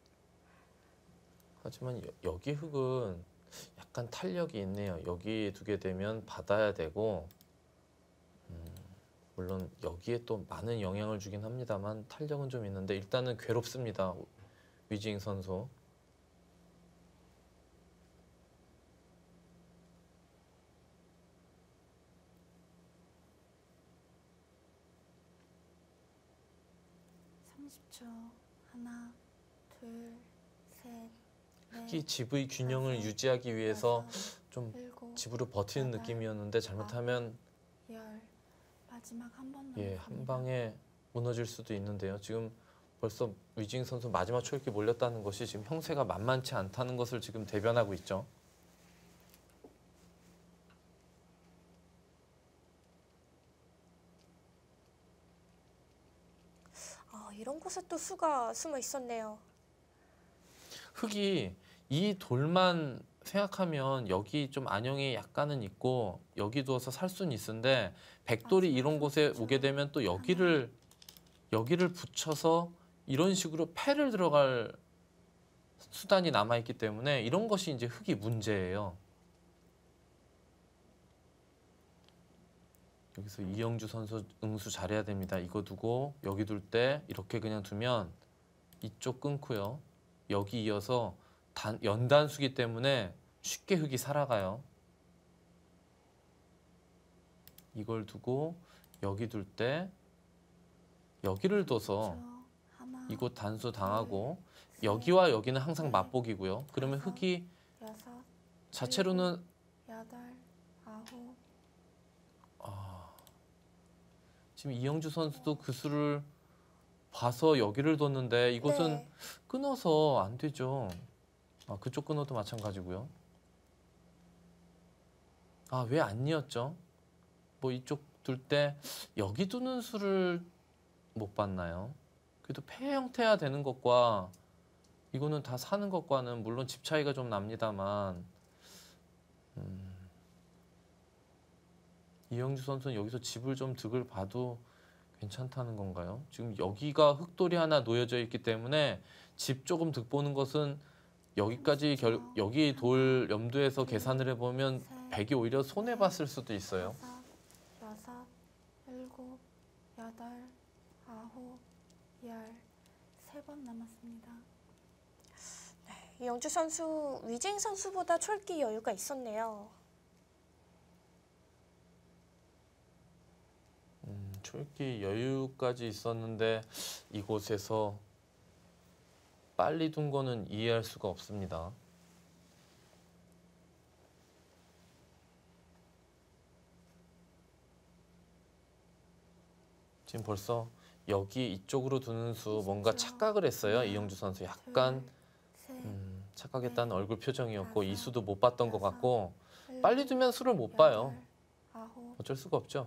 Speaker 2: 하지만 여기 흙은 약간 탄력이 있네요. 여기 두게 되면 받아야 되고 물론 여기에 또 많은 영향을 주긴 합니다만 탄력은 좀 있는데 일단은 괴롭습니다. 위징 선수.
Speaker 4: 하나, 둘, 셋,
Speaker 2: 흙이
Speaker 4: 넷,
Speaker 2: 집의 균형을
Speaker 4: 다섯,
Speaker 2: 유지하기 위해서
Speaker 4: 여섯,
Speaker 2: 좀
Speaker 4: 일곱,
Speaker 2: 집으로 버티는
Speaker 4: 여덟,
Speaker 2: 느낌이었는데 잘못하면
Speaker 4: 열. 마지막 한 번
Speaker 2: 한
Speaker 4: 남았습니다.
Speaker 2: 방에 무너질 수도 있는데요. 지금 벌써 위징 선수 마지막 초읽기 몰렸다는 것이 지금 형세가 만만치 않다는 것을 지금 대변하고 있죠.
Speaker 1: 이런 곳에 또 수가 숨어 있었네요.
Speaker 2: 흙이 이 돌만 생각하면 여기 좀 안형이 약간은 있고 여기 두어서 살 수는 있는데 백돌이 이런 곳에 오게 되면 또 여기를 붙여서 이런 식으로 패를 들어갈 수단이 남아 있기 때문에 이런 것이 이제 흙이 문제예요. 여기서 이영주 선수 응수 잘해야 됩니다. 이거 두고 여기 둘 때 이렇게 그냥 두면 이쪽 끊고요. 여기 이어서 연단수기 때문에 쉽게 흙이 살아가요. 이걸 두고 여기 둘 때 여기를 둬서
Speaker 4: 하나,
Speaker 2: 이곳 단수 당하고
Speaker 4: 셋,
Speaker 2: 여기와 여기는 항상
Speaker 4: 넷,
Speaker 2: 맛보기고요. 그러면
Speaker 4: 다섯,
Speaker 2: 흙이
Speaker 4: 여섯,
Speaker 2: 자체로는
Speaker 4: 여덟, 아홉.
Speaker 2: 지금 이영주 선수도 그 수를 봐서 여기를 뒀는데 이것은
Speaker 1: 네.
Speaker 2: 끊어서 안 되죠. 그쪽 끊어도 마찬가지고요. 왜 안 이었죠? 뭐 이쪽 둘 때 여기 두는 수를 못 봤나요? 그래도 패 형태야 되는 것과 이거는 다 사는 것과는 물론 집 차이가 좀 납니다만 이영주 선수는 여기서 집을 좀 득을 봐도 괜찮다는 건가요? 지금 여기가 흙돌이 하나 놓여져 있기 때문에 집 조금 득 보는 것은 여기까지 여기 돌 염두에서 계산을 해보면 백이 오히려 손해 봤을 수도 있어요.
Speaker 4: 다섯, 여섯, 일곱, 여덟, 아홉, 열. 3번 남았습니다.
Speaker 1: 이영주 선수, 위징 선수보다 초읽기 여유가 있었네요.
Speaker 2: 초읽기 여유까지 있었는데 이곳에서 빨리 둔 거는 이해할 수가 없습니다. 지금 벌써 여기 이쪽으로 두는 수 뭔가
Speaker 4: 그렇죠.
Speaker 2: 착각을 했어요. 이영주 선수 약간
Speaker 4: 셋,
Speaker 2: 착각했다는 얼굴 표정이었고 이
Speaker 4: 다섯,
Speaker 2: 수도 못 봤던 것
Speaker 4: 여섯,
Speaker 2: 같고
Speaker 4: 일곱,
Speaker 2: 빨리 두면 수를 못 봐요.
Speaker 4: 여덟, 아홉,
Speaker 2: 어쩔 수가 없죠.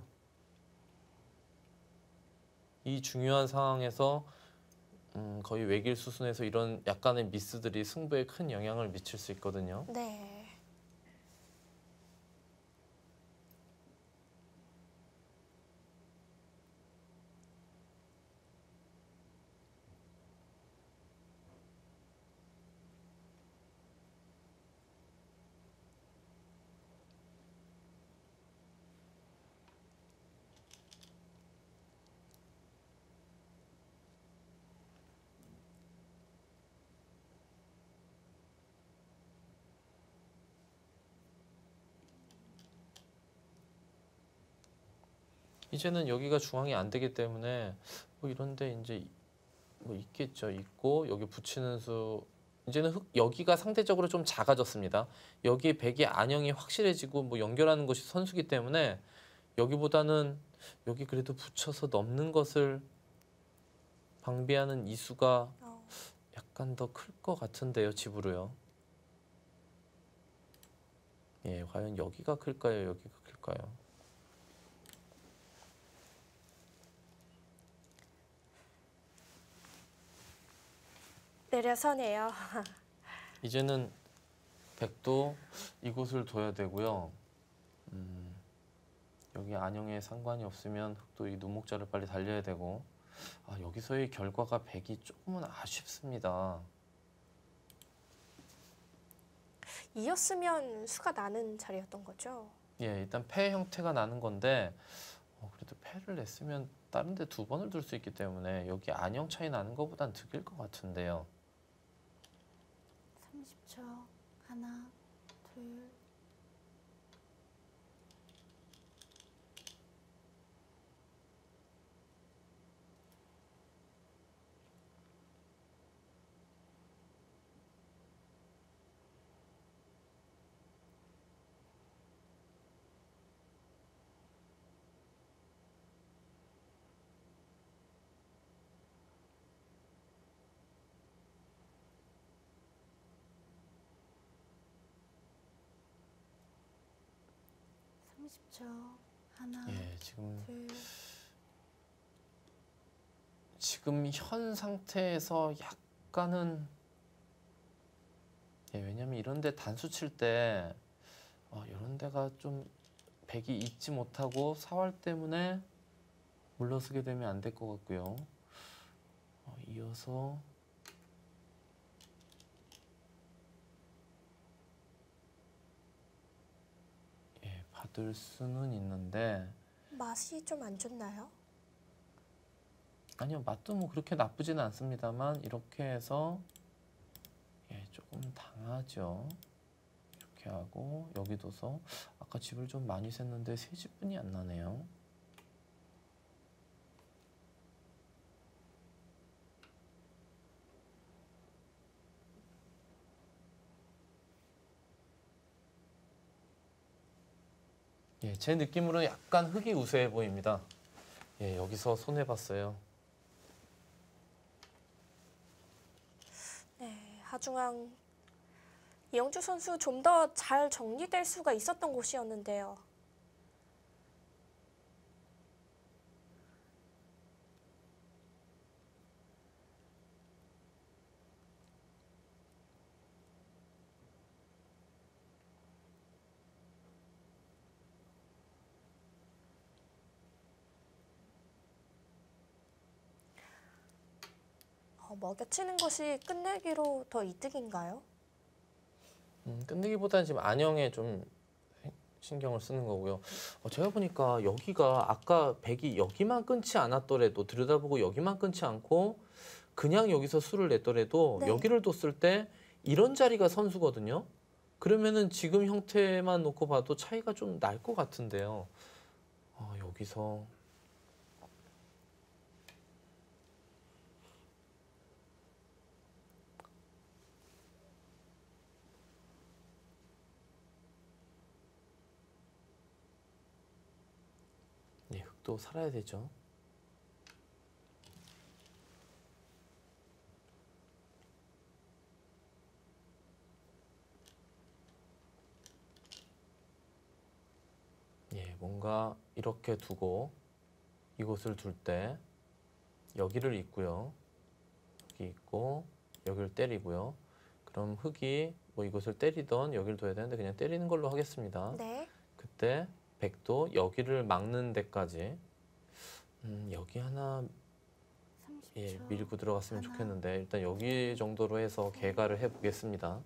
Speaker 2: 이 중요한 상황에서 거의 외길 수순에서 이런 약간의 미스들이 승부에 큰 영향을 미칠 수 있거든요.
Speaker 1: 네.
Speaker 2: 이제는 여기가 중앙이 안 되기 때문에 뭐 이런데 이제 뭐 있겠죠. 있고 여기 붙이는 수 이제는 여기가 상대적으로 좀 작아졌습니다. 여기에 백이 안형이 확실해지고 뭐 연결하는 것이 선수기 때문에 여기보다는 여기 그래도 붙여서 넘는 것을 방비하는 이수가 약간 더 클 것 같은데요. 집으로요. 예, 과연 여기가 클까요? 여기가 클까요?
Speaker 1: 내려서네요.
Speaker 2: 이제는 백도 이곳을 둬야 되고요. 여기 안형에 상관이 없으면 흑도 이 눈목자를 빨리 달려야 되고 여기서의 결과가 백이 조금은 아쉽습니다.
Speaker 1: 이었으면 수가 나는 자리였던 거죠.
Speaker 2: 예, 일단 패 형태가 나는 건데 그래도 패를 냈으면 다른 데 두 번을 둘 수 있기 때문에 여기 안형 차이 나는 것보단 득일 것 같은데요.
Speaker 4: 30초. 하나, 둘, 초 하나,
Speaker 2: 예,
Speaker 4: 둘,
Speaker 2: 지금 현 상태에서 약간은 왜냐면 이런 데 단수 칠 때 이런 데가 좀 백이 잊지 못하고 사활 때문에 물러서게 되면 안 될 것 같고요. 이어서 받을 수는 있는데
Speaker 1: 맛이 좀 안 좋나요?
Speaker 2: 아니요, 맛도 뭐 그렇게 나쁘지는 않습니다만 이렇게 해서 조금 당하죠. 이렇게 하고 여기 둬서 아까 집을 좀 많이 샜는데 세 집분이 안 나네요. 제 느낌으로는 약간 흙이 우세해 보입니다. 여기서 손해봤어요.
Speaker 1: 네, 하중앙 이영주 선수 좀 더 잘 정리될 수가 있었던 곳이었는데요. 먹여치는 것이 끝내기로 더 이득인가요?
Speaker 2: 끝내기보다는 지금 안형에 좀 신경을 쓰는 거고요. 제가 보니까 여기가 아까 백이 여기만 끊지 않았더라도 들여다보고 여기만 끊지 않고 그냥 여기서 수를 냈더라도
Speaker 1: 네.
Speaker 2: 여기를 뒀을 때 이런 자리가 선수거든요. 그러면은 지금 형태만 놓고 봐도 차이가 좀 날 것 같은데요. 여기서 흑도 살아야 되죠. 뭔가 이렇게 두고 이곳을 둘 때 여기를 잇고요. 여기 있고 여기를 때리고요. 그럼 흙이 뭐 이곳을 때리던 여기를 둬야 되는데 그냥 때리는 걸로 하겠습니다.
Speaker 1: 네.
Speaker 2: 그때 백도 여기를 막는 데까지 여기 하나
Speaker 4: 30초.
Speaker 2: 밀고 들어갔으면
Speaker 4: 하나.
Speaker 2: 좋겠는데 일단 여기 정도로 해서 개가를 해보겠습니다.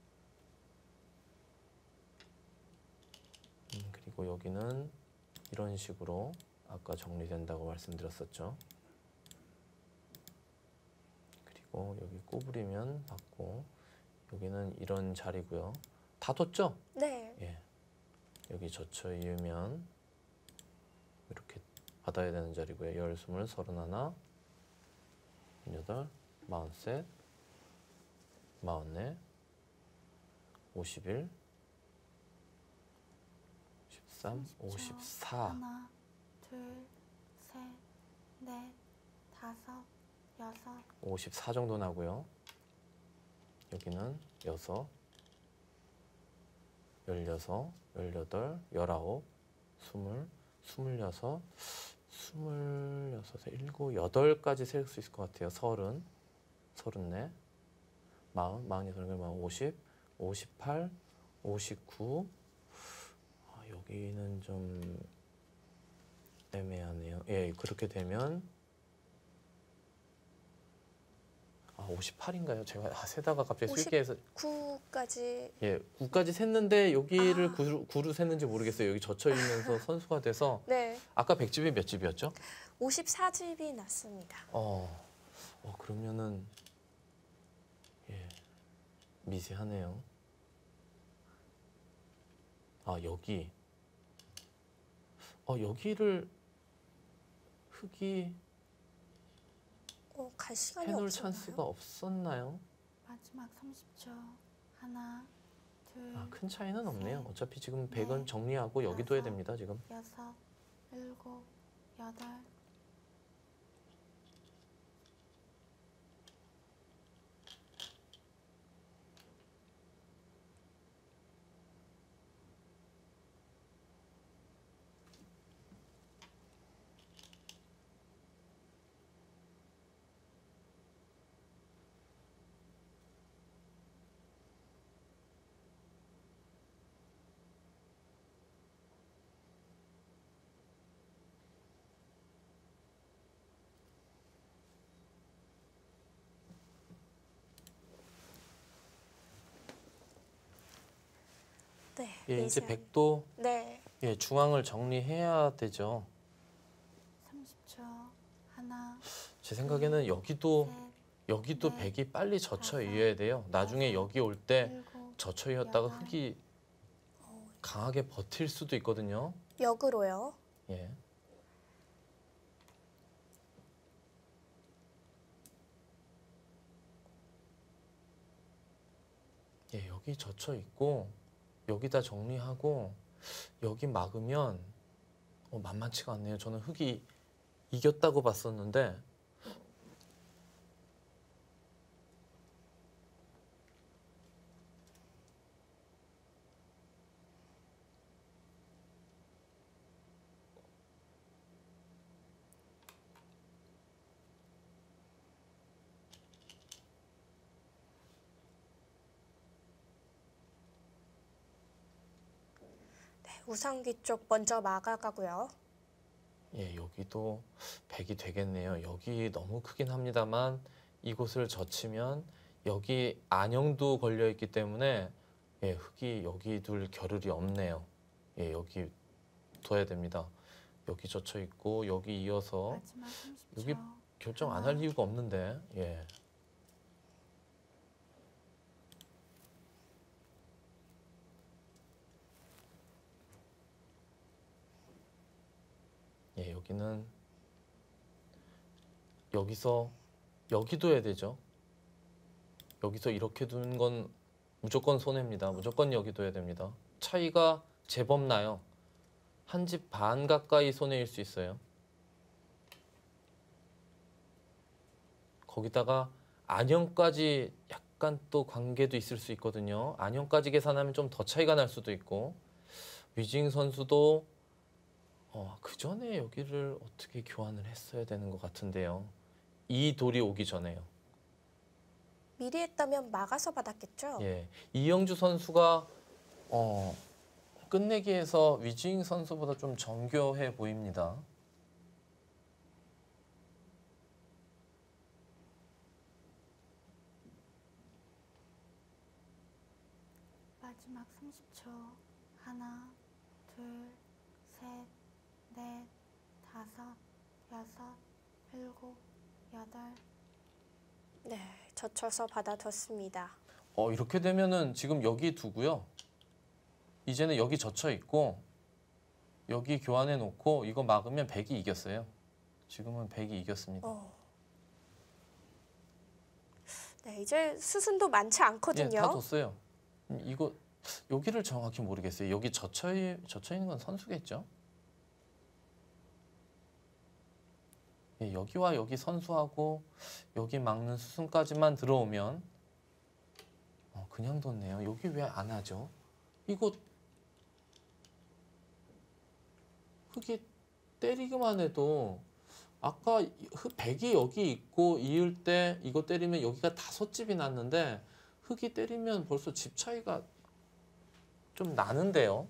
Speaker 2: 그리고 여기는 이런 식으로 아까 정리된다고 말씀드렸었죠. 그리고 여기 꼬부리면 받고 여기는 이런 자리고요. 다 뒀죠?
Speaker 1: 네.
Speaker 2: 예. 여기 젖혀 이으면 이렇게 받아야 되는 자리고요. 10, 20, 31, 8, 43, 44, 51, 13, 54.
Speaker 4: 하나, 둘, 셋, 넷, 다섯, 여섯.
Speaker 2: 54 정도 나고요. 여기는 6, 16, 18, 19, 20, 26, 7, 8까지 셀 수 있을 것 같아요. 30, 34, 40, 42, 50, 58, 59. 여기는 좀 애매하네요. 예, 그렇게 되면 58인가요? 제가 세다가 갑자기
Speaker 1: 50.
Speaker 2: 쓸게해서
Speaker 1: 9까지.
Speaker 2: 예, 9까지 셌는데 여기를 9로 셌는지 모르겠어요. 여기 젖혀 있면서 선수가 돼서
Speaker 1: 네.
Speaker 2: 아까 100집이 몇 집이었죠?
Speaker 1: 54집이 났습니다.
Speaker 2: 그러면은 예, 미세하네요. 여기 여기를 흙이
Speaker 1: 갈 시간이
Speaker 2: 해놓을
Speaker 1: 없었나요?
Speaker 2: 찬스가 없었나요?
Speaker 4: 마지막 30초. 하나, 둘,
Speaker 2: 큰 차이는 없네요.
Speaker 4: 셋,
Speaker 2: 어차피 지금
Speaker 4: 넷,
Speaker 2: 100은 정리하고 여기 둬야
Speaker 4: 다섯.
Speaker 2: 됩니다. 지금.
Speaker 4: 여섯, 일곱, 여덟.
Speaker 1: 네.
Speaker 2: 예, 이제
Speaker 1: 미세한-
Speaker 2: 100도
Speaker 1: 네.
Speaker 2: 예, 중앙을 정리해야 되죠.
Speaker 4: 30초. 하나,
Speaker 2: 제 생각에는 여기도
Speaker 4: 네.
Speaker 2: 100이 빨리 젖혀
Speaker 4: 다섯,
Speaker 2: 이어야 돼요. 나중에 여기 올 때
Speaker 4: 일곱,
Speaker 2: 젖혀 이었다가
Speaker 4: 여덟.
Speaker 2: 흙이 강하게 버틸 수도 있거든요.
Speaker 1: 역으로요.
Speaker 2: 예. 예, 여기 젖혀 있고 여기다 정리하고 여기 막으면 만만치가 않네요. 저는 흙이 이겼다고 봤었는데
Speaker 1: 우상귀 쪽 먼저 막아가고요.
Speaker 2: 예, 여기도 100이 되겠네요. 여기 너무 크긴 합니다만 이곳을 젖히면 여기 안형도 걸려 있기 때문에 예, 흙이 여기 둘 겨를이 없네요. 예, 여기 둬야 됩니다. 여기 젖혀 있고 여기 이어서
Speaker 4: 마지막 30초.
Speaker 2: 여기 결정 안 할 이유가 없는데 예. 예, 여기는 여기서 여기 둬야 되죠. 여기서 이렇게 두는 건 무조건 손해입니다. 무조건 여기 둬야 됩니다. 차이가 제법 나요. 한 집 반 가까이 손해일 수 있어요. 거기다가 안형까지 약간 또 관계도 있을 수 있거든요. 안형까지 계산하면 좀 더 차이가 날 수도 있고 위징 선수도 그 전에 여기를 어떻게 교환을 했어야 되는 것 같은데요. 이 돌이 오기 전에요.
Speaker 1: 미리 했다면 막아서 받았겠죠?
Speaker 2: 예, 이영주 선수가 끝내기에서 위즈잉 선수보다 좀 정교해 보입니다.
Speaker 4: 마지막 30초. 하나, 둘, 셋, 넷, 다섯, 여섯, 일곱, 여덟.
Speaker 1: 네, 젖혀서 받아뒀습니다.
Speaker 2: 이렇게 되면은 지금 여기 두고요. 이제는 여기 젖혀 있고 여기 교환해 놓고 이거 막으면 백이 이겼어요. 지금은 백이 이겼습니다.
Speaker 1: 네, 이제 수순도 많지
Speaker 2: 예,
Speaker 1: 않거든요.
Speaker 2: 다 뒀어요. 이거 여기를 정확히 모르겠어요. 여기 젖혀 있는 건 선수겠죠? 예, 여기와 여기 선수하고 여기 막는 수순까지만 들어오면 그냥 뒀네요. 여기 왜 안 하죠? 이거 흙이 때리기만 해도 아까 백이 여기 있고 이을 때 이거 때리면 여기가 5집이 났는데 흙이 때리면 벌써 집 차이가 좀 나는데요.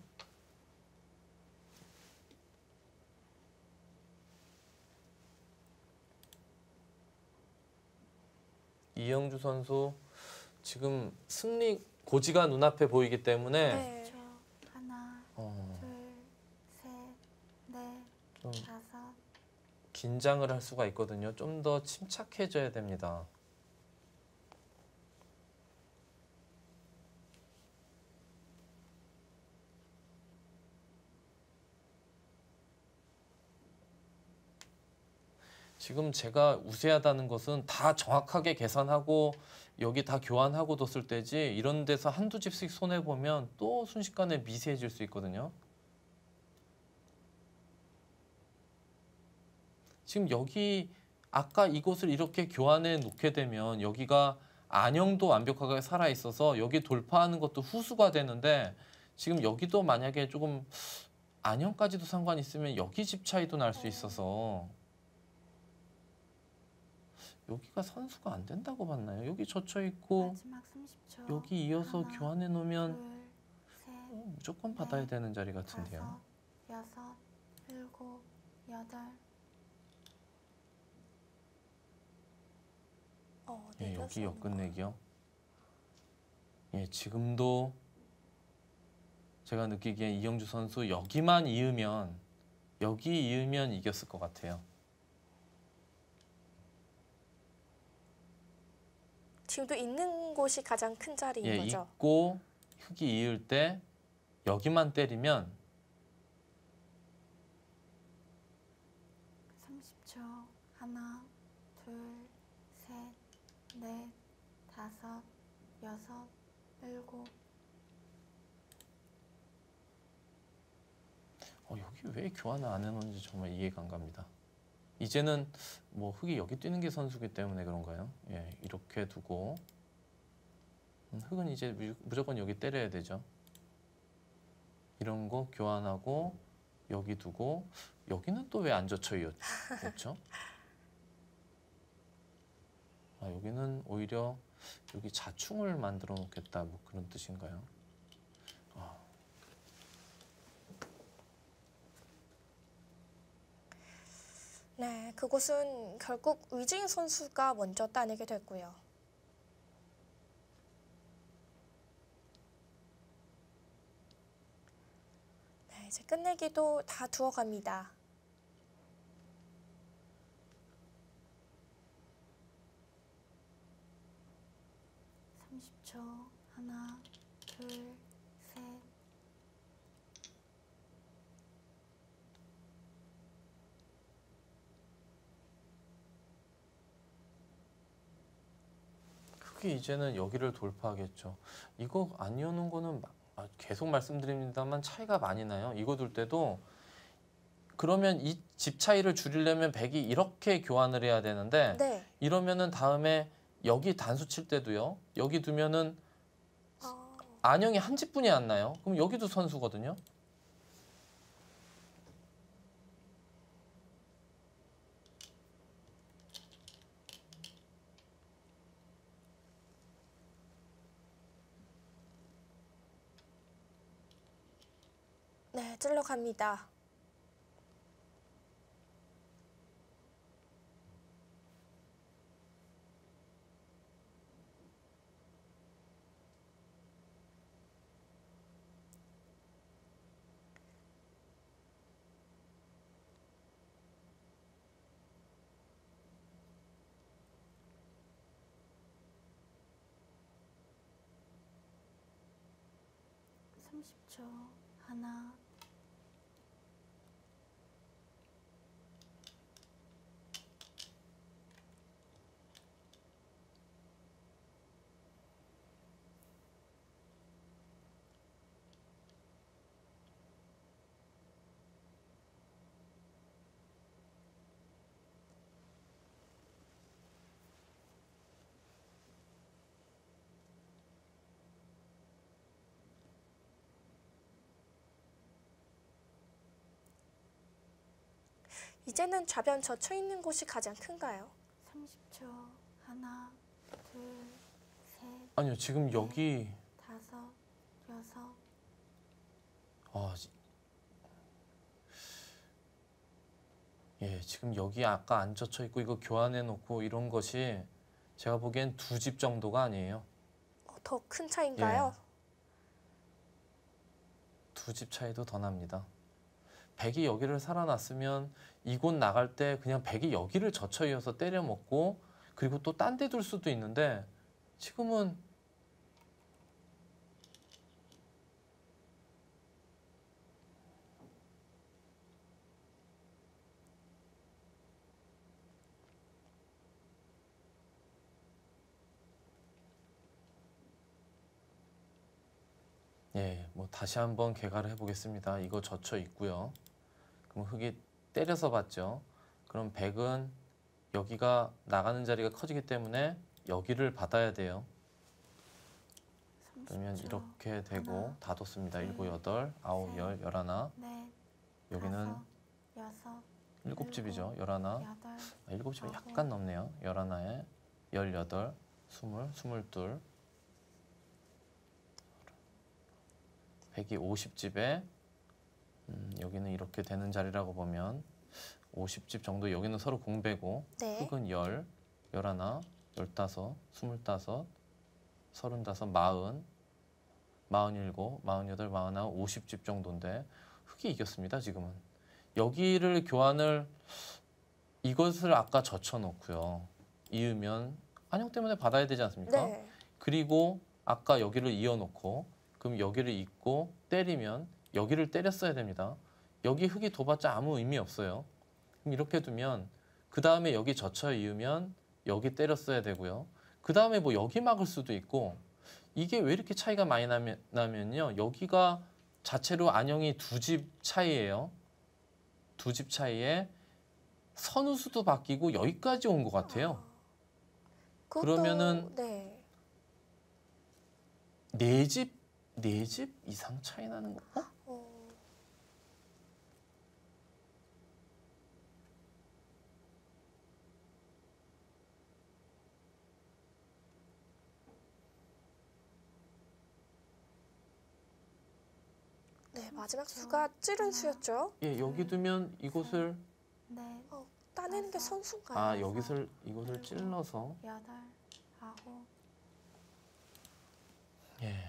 Speaker 2: 이영주 선수 지금 승리 고지가 눈앞에 보이기 때문에
Speaker 1: 네.
Speaker 4: 10초. 하나, 둘, 셋, 넷,
Speaker 2: 좀
Speaker 4: 다섯.
Speaker 2: 긴장을 할 수가 있거든요. 좀 더 침착해져야 됩니다. 지금 제가 우세하다는 것은 다 정확하게 계산하고 여기 다 교환하고 뒀을 때지 이런 데서 한두 집씩 손해보면 또 순식간에 미세해질 수 있거든요. 지금 여기 아까 이곳을 이렇게 교환해 놓게 되면 여기가 안형도 완벽하게 살아 있어서 여기 돌파하는 것도 후수가 되는데 지금 여기도 만약에 조금 안형까지도 상관 있으면 여기 집 차이도 날 수 있어서 여기가 선수가 안 된다고 봤나요? 여기 젖혀 있고
Speaker 4: 마지막 30초.
Speaker 2: 여기 이어서
Speaker 4: 하나,
Speaker 2: 교환해 놓으면
Speaker 4: 둘, 셋,
Speaker 2: 무조건 받아야 되는 자리 같은데요.
Speaker 4: 다섯, 여섯, 일곱, 여덟.
Speaker 2: 예,
Speaker 1: 내려서
Speaker 2: 여기 역끝내기요. 예, 지금도 제가 느끼기엔 이영주 선수 여기만 이으면 이겼을 것 같아요.
Speaker 1: 지금도 있는 곳이 가장 큰 자리인
Speaker 2: 예,
Speaker 1: 거죠.
Speaker 2: 있고 흙이 이을 때 여기만 때리면
Speaker 4: 30초. 하나, 둘, 셋, 넷, 다섯, 여섯, 일곱.
Speaker 2: 여기 왜 교환을 안 해놓는지 정말 이해가 안 갑니다. 이제는 뭐 흙이 여기 뛰는 게 선수기 때문에 그런가요? 예, 이렇게 두고 흙은 이제 무조건 여기 때려야 되죠. 이런 거 교환하고 여기 두고 여기는 또 왜 안 젖혀였죠? 여기는 오히려 여기 자충을 만들어 놓겠다 뭐 그런 뜻인가요?
Speaker 1: 네, 그곳은 결국 위즈잉 선수가 먼저 따내게 됐고요. 네, 이제 끝내기도 다 두어갑니다.
Speaker 4: 초. 하나, 둘, 셋.
Speaker 2: 크게 이제는 여기를 돌파하겠죠. 이거 안 이어놓은 거는 계속 말씀드립니다만 차이가 많이 나요. 이거 둘 때도 그러면 이 집 차이를 줄이려면 100이 이렇게 교환을 해야 되는데
Speaker 1: 네.
Speaker 2: 이러면은 다음에 여기 단수 칠 때도요. 여기 두면은
Speaker 1: 어,
Speaker 2: 안형이 한 집뿐이 안 나요. 그럼 여기도 선수거든요.
Speaker 1: 네, 찔러 갑니다.
Speaker 4: 삼십 초 하나,
Speaker 1: 이제는 좌변 젖혀 있는 곳이 가장 큰가요?
Speaker 4: 30초 하나, 둘, 셋,
Speaker 2: 아니요, 지금 여기
Speaker 4: 다섯, 여섯,
Speaker 2: 아, 예, 지금 여기 아까 안 젖혀 있고 이거 교환해 놓고 이런 것이 제가 보기엔 2집 정도가 아니에요.
Speaker 1: 더 큰 차인가요?
Speaker 2: 2집 차이도 더 납니다. 백이 여기를 살아났으면 이곳 나갈 때 그냥 백이 여기를 젖혀 이어서 때려 먹고 그리고 또 딴 데 둘 수도 있는데 지금은 예, 뭐 다시 한번 개가를 해보겠습니다. 이거 젖혀 있고요. 그럼 흙이 때려서 봤죠. 그럼 백은 여기가 나가는 자리가 커지기 때문에 여기를 받아야 돼요. 그러면
Speaker 4: 30초
Speaker 2: 이렇게 되고
Speaker 4: 하나,
Speaker 2: 다 뒀습니다.
Speaker 4: 둘,
Speaker 2: 7, 8, 9,
Speaker 4: 셋,
Speaker 2: 10, 11.
Speaker 4: 넷,
Speaker 2: 여기는
Speaker 4: 다섯, 여섯,
Speaker 2: 7집이죠. 11.
Speaker 4: 여덟,
Speaker 2: 7집이
Speaker 4: 아홉.
Speaker 2: 약간 넘네요. 11에 18, 20, 22. 백이 50집에 여기는 이렇게 되는 자리라고 보면 50집 정도 여기는 서로 공배고
Speaker 1: 네.
Speaker 2: 흙은 10, 11, 15, 25, 35, 40, 40, 47, 48, 49, 50집 정도인데 흙이 이겼습니다. 지금은. 여기를 교환을 이것을 아까 젖혀놓고요. 이으면 안형 때문에 받아야 되지 않습니까?
Speaker 1: 네.
Speaker 2: 그리고 아까 여기를 이어놓고 그럼 여기를 잇고 때리면 여기를 때렸어야 됩니다. 여기 흙이 둬봤자 아무 의미 없어요. 그럼 이렇게 두면 그 다음에 여기 젖혀 이으면 여기 때렸어야 되고요. 그 다음에 뭐 여기 막을 수도 있고 이게 왜 이렇게 차이가 많이 나면요. 여기가 자체로 안형이 2집 차이예요. 2집 차이에 선우수도 바뀌고 여기까지 온 것 같아요.
Speaker 1: 그것도-
Speaker 2: 그러면은
Speaker 1: 네.
Speaker 2: 4집 이상 차이 나는 거?
Speaker 1: 어, 네, 마지막 수가 찌른 수였죠.
Speaker 2: 예, 여기 두면 이곳을
Speaker 4: 넷,
Speaker 1: 따내는 게 선수인가요?
Speaker 2: 아 여기서 이곳을 찔러서
Speaker 4: 여덟, 아홉,
Speaker 2: 예.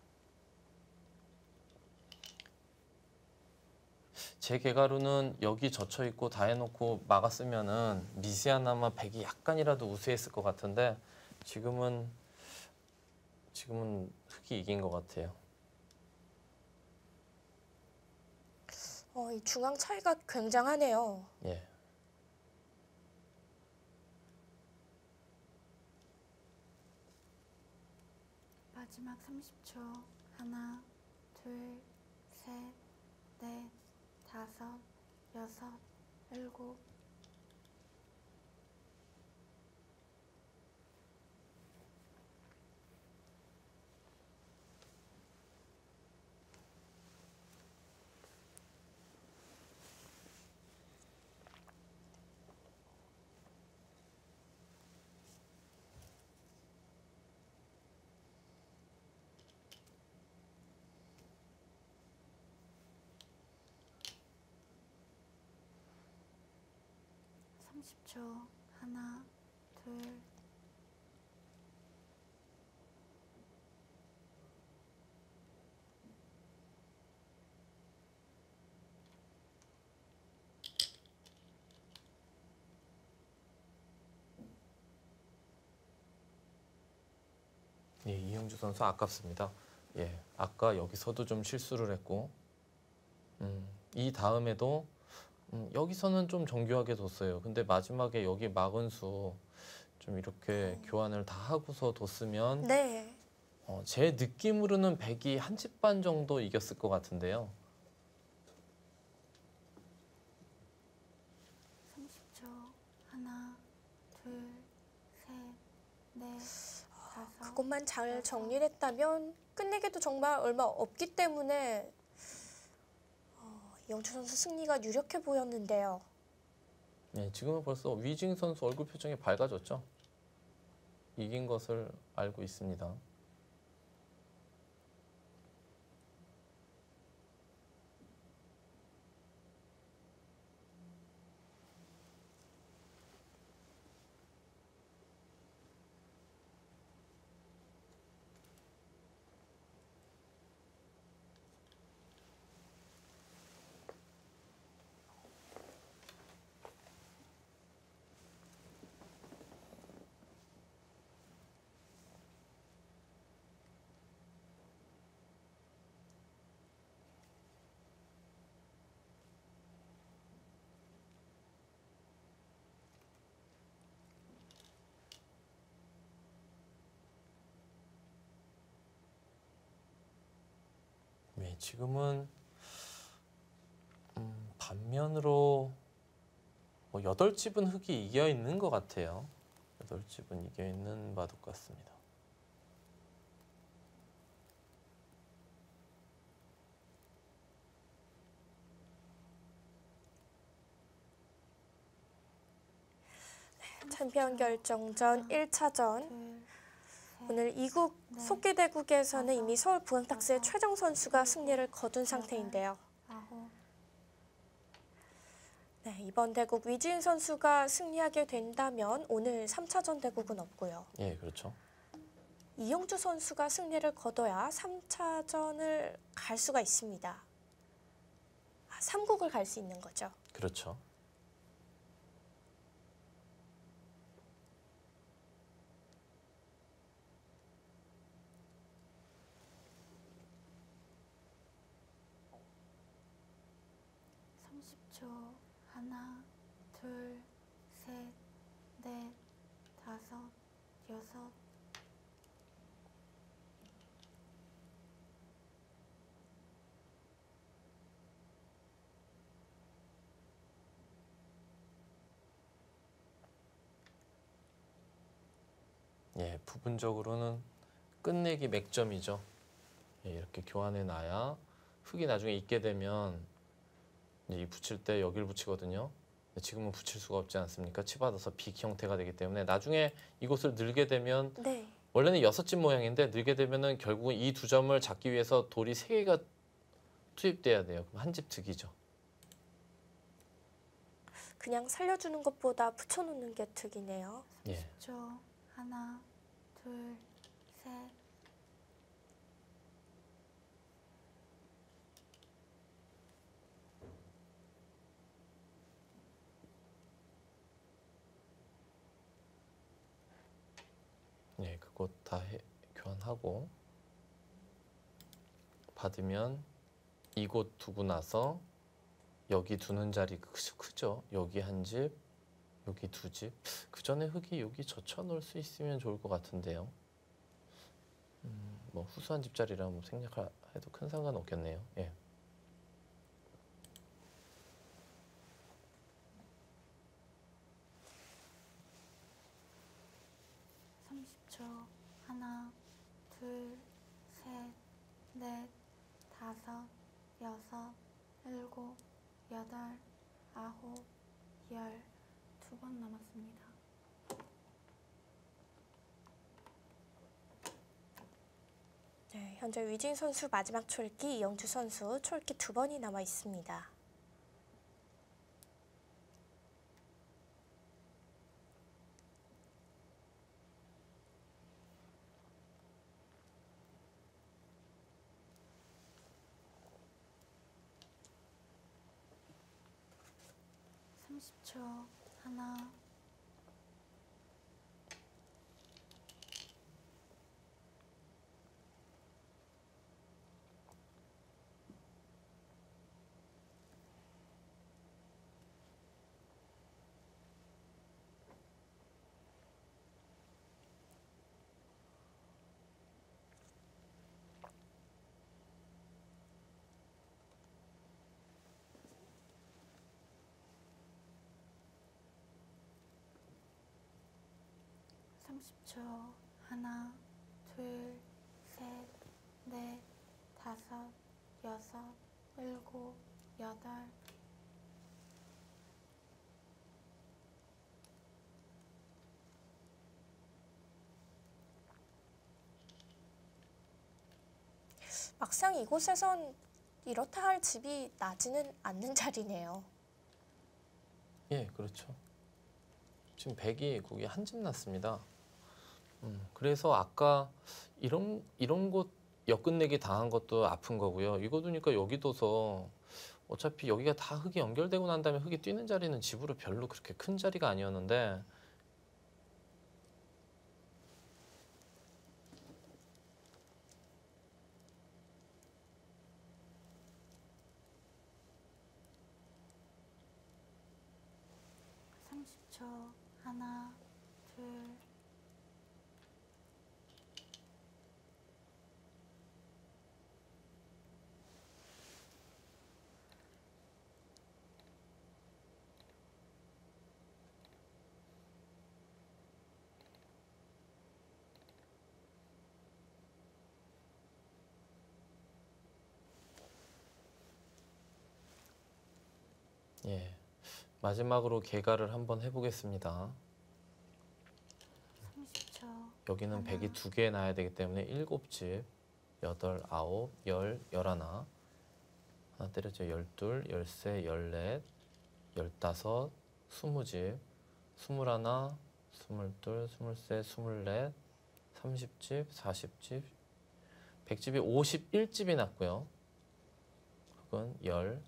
Speaker 2: 제 개가루는 여기 젖혀 있고 다 해놓고 막았으면은 미세하나마 백이 약간이라도 우세했을 것 같은데 지금은 흙이 이긴 것 같아요.
Speaker 1: 이 중앙 차이가 굉장하네요.
Speaker 2: 예.
Speaker 4: 마지막 30초 하나, 둘, 셋, 넷, 다섯, 여섯, 일곱, 30초. 하나, 둘,
Speaker 2: 예, 이영주 선수 아깝습니다. 예, 아까 여기서도 좀 실수를 했고, 이 다음에도 여기서는 좀 정교하게 뒀어요. 근데 마지막에 여기 막은 수 좀 이렇게 교환을 다 하고서 뒀으면
Speaker 1: 네.
Speaker 2: 제 느낌으로는 백이 한 집 반 정도 이겼을 것 같은데요.
Speaker 4: 30초. 하나, 둘, 셋, 넷, 다섯.
Speaker 1: 그것만 잘 정리를 했다면 끝내기도 정말 얼마 없기 때문에 이영주 선수 승리가 유력해 보였는데요.
Speaker 2: 네, 지금은 벌써 위징 선수 얼굴 표정이 밝아졌죠. 이긴 것을 알고 있습니다. 네, 지금은 반면으로 8집은 흙이 이겨 있는 것 같아요. 8집은 이겨 있는 바둑 같습니다.
Speaker 1: 챔피언 결정전 1차전.
Speaker 4: 둘, 셋,
Speaker 1: 오늘 2국 속기대국에서는 이미 서울부강탁스의 최정 선수가 승리를 거둔 상태인데요.
Speaker 4: 아홉.
Speaker 1: 네, 이번 대국 위지은 선수가 승리하게 된다면 오늘 3차전 대국은 없고요.
Speaker 2: 예, 그렇죠.
Speaker 1: 이영주 선수가 승리를 거둬야 3차전을 갈 수가 있습니다. 3국을 갈 수 있는 거죠.
Speaker 2: 그렇죠.
Speaker 4: 초. 하나, 둘, 셋, 넷, 다섯, 여섯.
Speaker 2: 예, 부분적으로는 끝내기 맥점이죠. 예, 이렇게 교환해 놔야 흙이 나중에 있게 되면 이제 이 붙일 때 여기를 붙이거든요. 근데 지금은 붙일 수가 없지 않습니까? 치받아서 빅 형태가 되기 때문에 나중에 이곳을 늘게 되면
Speaker 1: 네.
Speaker 2: 원래는 6집 모양인데 늘게 되면은 결국은 이 2점을 잡기 위해서 돌이 3개가 투입돼야 돼요. 그럼 한 집 득이죠.
Speaker 1: 그냥 살려주는 것보다 붙여놓는 게 득이네요.
Speaker 2: 예.
Speaker 4: 30초. 하나, 둘, 셋.
Speaker 2: 예, 그것 다 교환하고 받으면 이곳 두고 나서 여기 두는 자리 크죠. 여기 한 집, 여기 2집. 그 전에 흙이 여기 젖혀 놓을 수 있으면 좋을 것 같은데요. 뭐 후수한 집자리라 뭐 생략해도 큰 상관 없겠네요. 예.
Speaker 4: 초. 하나, 둘, 셋, 넷, 다섯, 여섯, 일곱, 여덟, 아홉, 열. 2번 남았습니다.
Speaker 1: 네, 현재 위진 선수 마지막 촐기, 이영주 선수 촐기 2번이 남아 있습니다.
Speaker 4: 30초. 하나, 초 하나, 둘, 셋, 넷, 다섯, 여섯, 일곱, 여덟.
Speaker 1: 막상 이곳에선 이렇다 할 집이 나지는 않는 자리네요.
Speaker 2: 예, 그렇죠. 지금 백이 국이 한 집 났습니다. 그래서 아까 이런 곳 엿끝내기 당한 것도 아픈 거고요. 이거 두니까 여기 둬서 어차피 여기가 다 흙이 연결되고 난 다음에 흙이 뛰는 자리는 집으로 별로 그렇게 큰 자리가 아니었는데
Speaker 4: 초 하나, 둘,
Speaker 2: 예, 마지막으로 개가를 한번 해보겠습니다.
Speaker 4: 30초.
Speaker 2: 여기는 백이 2개 놔야 되기 때문에 7집, 8, 9, 10, 11 하나 때렸죠. 12, 13, 14, 15, 20집, 21, 22, 23, 24, 30집, 40집, 100집이 51집이 났고요. 흙은 10, 11,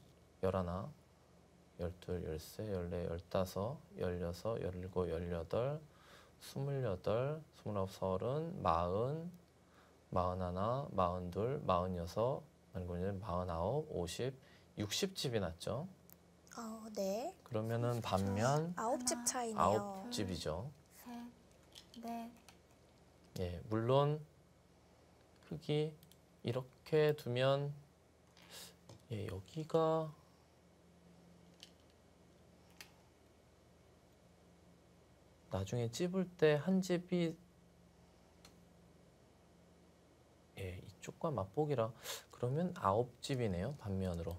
Speaker 2: 12, 13, 14, 15, 16, 17, 18, 28, 29, 30, 40, 41, 42, 46, 그리고 이제 49, 50, 60집이 났죠.
Speaker 1: 네.
Speaker 2: 그러면은 반면
Speaker 1: 9집 차이네요.
Speaker 2: 9집이죠.
Speaker 4: 셋, 넷,
Speaker 2: 예, 물론 흙이 이렇게 두면 예, 여기가 나중에 찝을 때 한 집이 예, 이쪽과 맞보기라 그러면 9집이네요. 반면으로.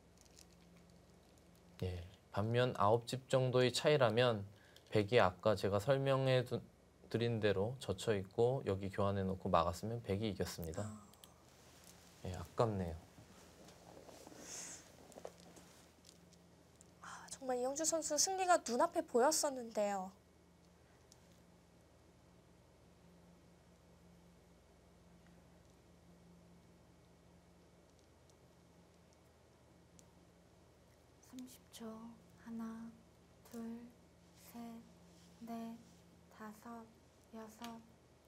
Speaker 2: 예, 반면 9집 정도의 차이라면 백이 아까 제가 설명해 드린 대로 젖혀 있고 여기 교환해 놓고 막았으면 백이 이겼습니다. 예, 아깝네요.
Speaker 1: 정말 이영주 선수 승리가 눈앞에 보였었는데요.
Speaker 4: 초 하나, 둘, 셋, 넷, 다섯, 여섯.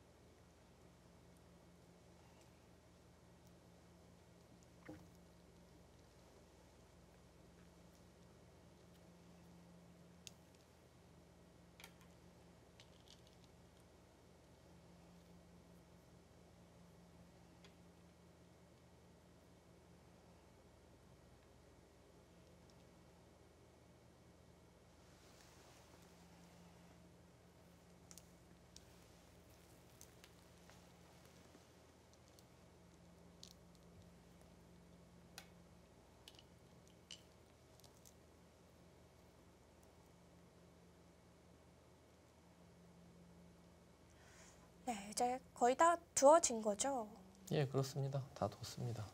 Speaker 1: 네, 이제 거의 다 두어진 거죠.
Speaker 2: 예, 그렇습니다. 다 뒀습니다.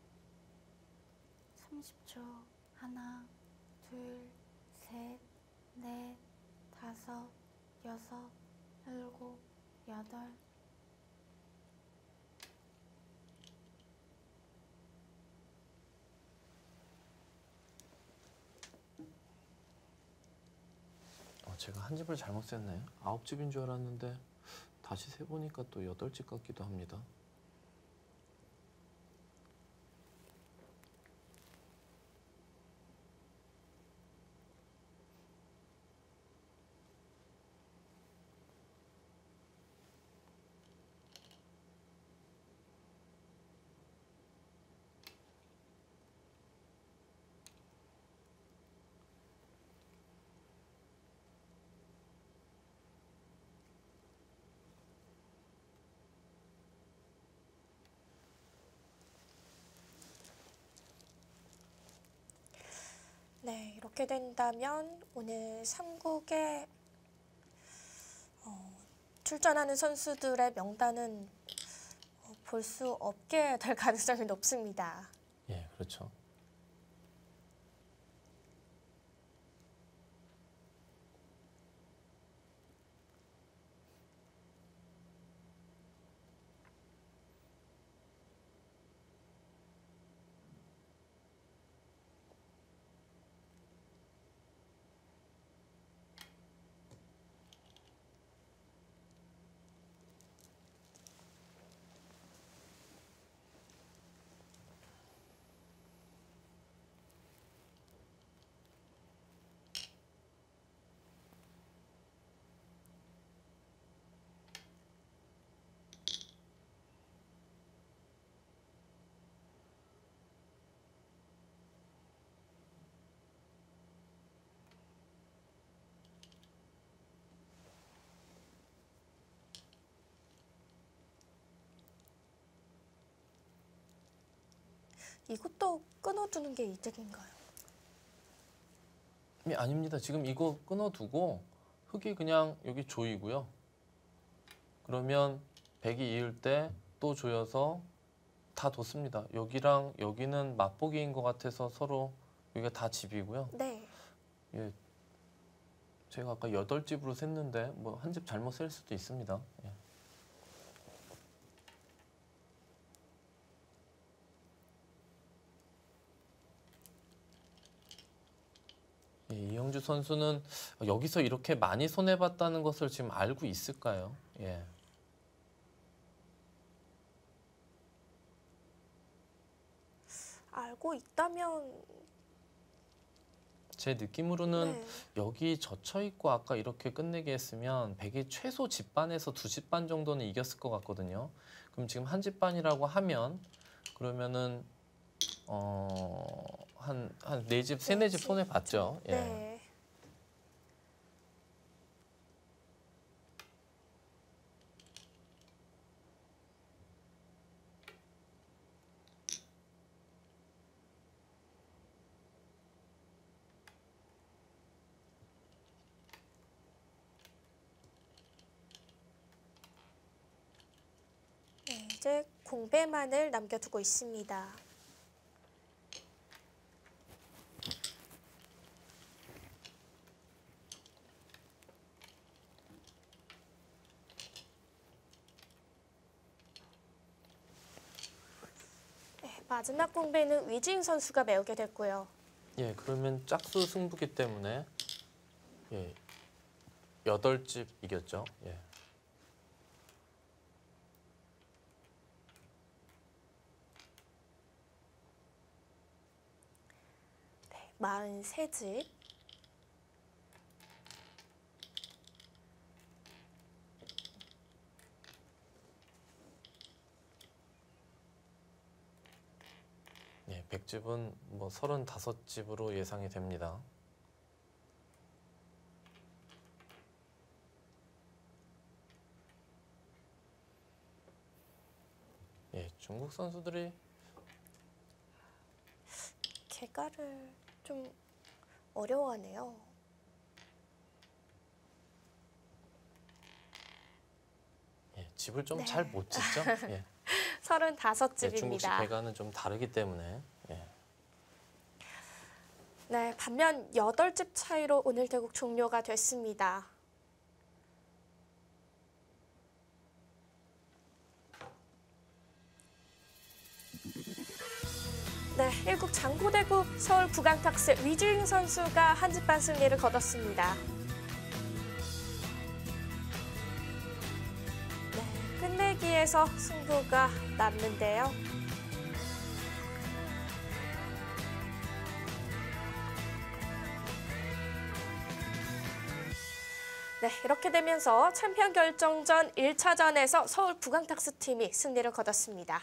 Speaker 4: 초 하나, 둘, 셋, 넷, 다섯, 여섯, 일곱, 여덟.
Speaker 2: 제가 한 집을 잘못 셌네요. 9집인 줄 알았는데 다시 세보니까 또 8집 같기도 합니다.
Speaker 1: 네, 이렇게 된다면 오늘 3국에 출전하는 선수들의 명단은 볼 수 없게 될 가능성이 높습니다.
Speaker 2: 예, 그렇죠.
Speaker 1: 이것도 끊어두는 게 이득인가요?
Speaker 2: 아닙니다. 지금 이거 끊어두고 흙이 그냥 여기 조이고요. 그러면 백이 이을 때 또 조여서 다 뒀습니다. 여기랑 여기는 맛보기인 것 같아서 서로 여기가 다 집이고요.
Speaker 1: 네.
Speaker 2: 예, 제가 아까 8집으로 셌는데 뭐 한 집 잘못 셀 수도 있습니다. 예. 예, 이영주 선수는 여기서 이렇게 많이 손해봤다는 것을 지금 알고 있을까요? 예.
Speaker 1: 알고 있다면
Speaker 2: 제 느낌으로는
Speaker 1: 네.
Speaker 2: 여기 젖혀 있고 아까 이렇게 끝내게 했으면 백이 최소 집반에서 2집 반 정도는 이겼을 것 같거든요. 그럼 지금 한 집 반이라고 하면 그러면은 한 4집, 3, 4집 손해 봤죠. 예.
Speaker 1: 네. 네, 이제 공배만을 남겨두고 있습니다. 네, 마지막 공배는 위지인 선수가 메우게 됐고요.
Speaker 2: 예, 그러면 짝수 승부기 때문에 예, 8집 이겼죠. 예.
Speaker 1: 네, 43집.
Speaker 2: 예, 100집은 뭐 35집으로 예상이 됩니다. 예, 중국 선수들이
Speaker 1: 개가를 좀 어려워하네요.
Speaker 2: 예, 집을 좀
Speaker 1: 네.
Speaker 2: 잘 못 짓죠. 예. 예, 중국식
Speaker 1: 35집입니다.
Speaker 2: 배가는 좀 다르기 때문에 예.
Speaker 1: 네, 반면 8집 차이로 오늘 대국 종료가 됐습니다. 네, 1국 장고대국 서울 부강탁스 위주잉 선수가 한집반 승리를 거뒀습니다. 네, 끝내기에서 승부가 났는데요. 네, 이렇게 되면서 챔피언 결정전 1차전에서 서울 부강탁스 팀이 승리를 거뒀습니다.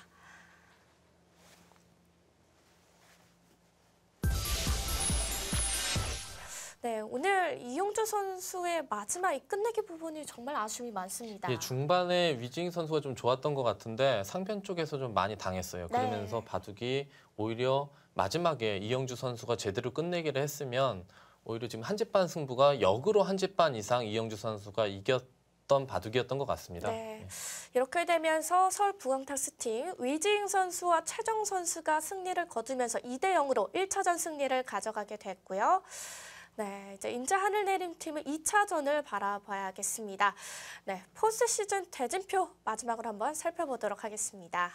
Speaker 1: 네, 오늘 이용주 선수의 마지막 이 끝내기 부분이 정말 아쉬움이 많습니다.
Speaker 2: 예, 중반에 위징 선수가 좀 좋았던 것 같은데 상편 쪽에서 좀 많이 당했어요.
Speaker 1: 네.
Speaker 2: 그러면서 바둑이 오히려 마지막에 이영주 선수가 제대로 끝내기를 했으면 오히려 지금 한집반 승부가 역으로 한집반 이상 이영주 선수가 이겼던 바둑이었던 것 같습니다.
Speaker 1: 네, 이렇게 되면서 서울 부강탁스 팀 위징 선수와 최정 선수가 승리를 거두면서 2대0으로 1차전 승리를 가져가게 됐고요. 네, 이제 인제 하늘내림 팀은 2차전을 바라봐야겠습니다. 네, 포스트 시즌 대진표 마지막으로 한번 살펴보도록 하겠습니다.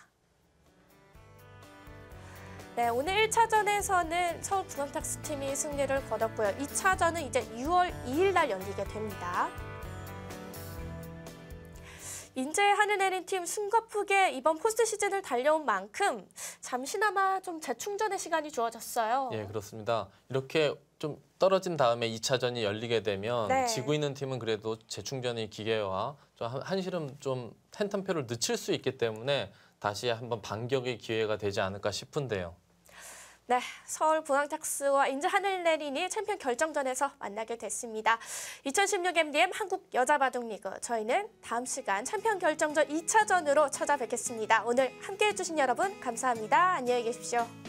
Speaker 1: 네, 오늘 1차전에서는 서울 부강탁스 팀이 승리를 거뒀고요. 2차전은 이제 6월 2일 날 열리게 됩니다. 인제 하늘내린 팀 숨가쁘게 이번 포스트 시즌을 달려온 만큼 잠시나마 좀 재충전의 시간이 주어졌어요.
Speaker 2: 예, 그렇습니다. 이렇게 좀 떨어진 다음에 2차전이 열리게 되면
Speaker 1: 네.
Speaker 2: 지고 있는 팀은 그래도 재충전의 기회와 좀 한시름 좀 팬텀표를 늦출 수 있기 때문에 다시 한번 반격의 기회가 되지 않을까 싶은데요.
Speaker 1: 네, 서울 부강탁스와 인제 하늘내린이 챔피언 결정전에서 만나게 됐습니다. 2016 MDM 한국 여자바둑리그 저희는 다음 시간 챔피언 결정전 2차전으로 찾아뵙겠습니다. 오늘 함께해 주신 여러분 감사합니다. 안녕히 계십시오.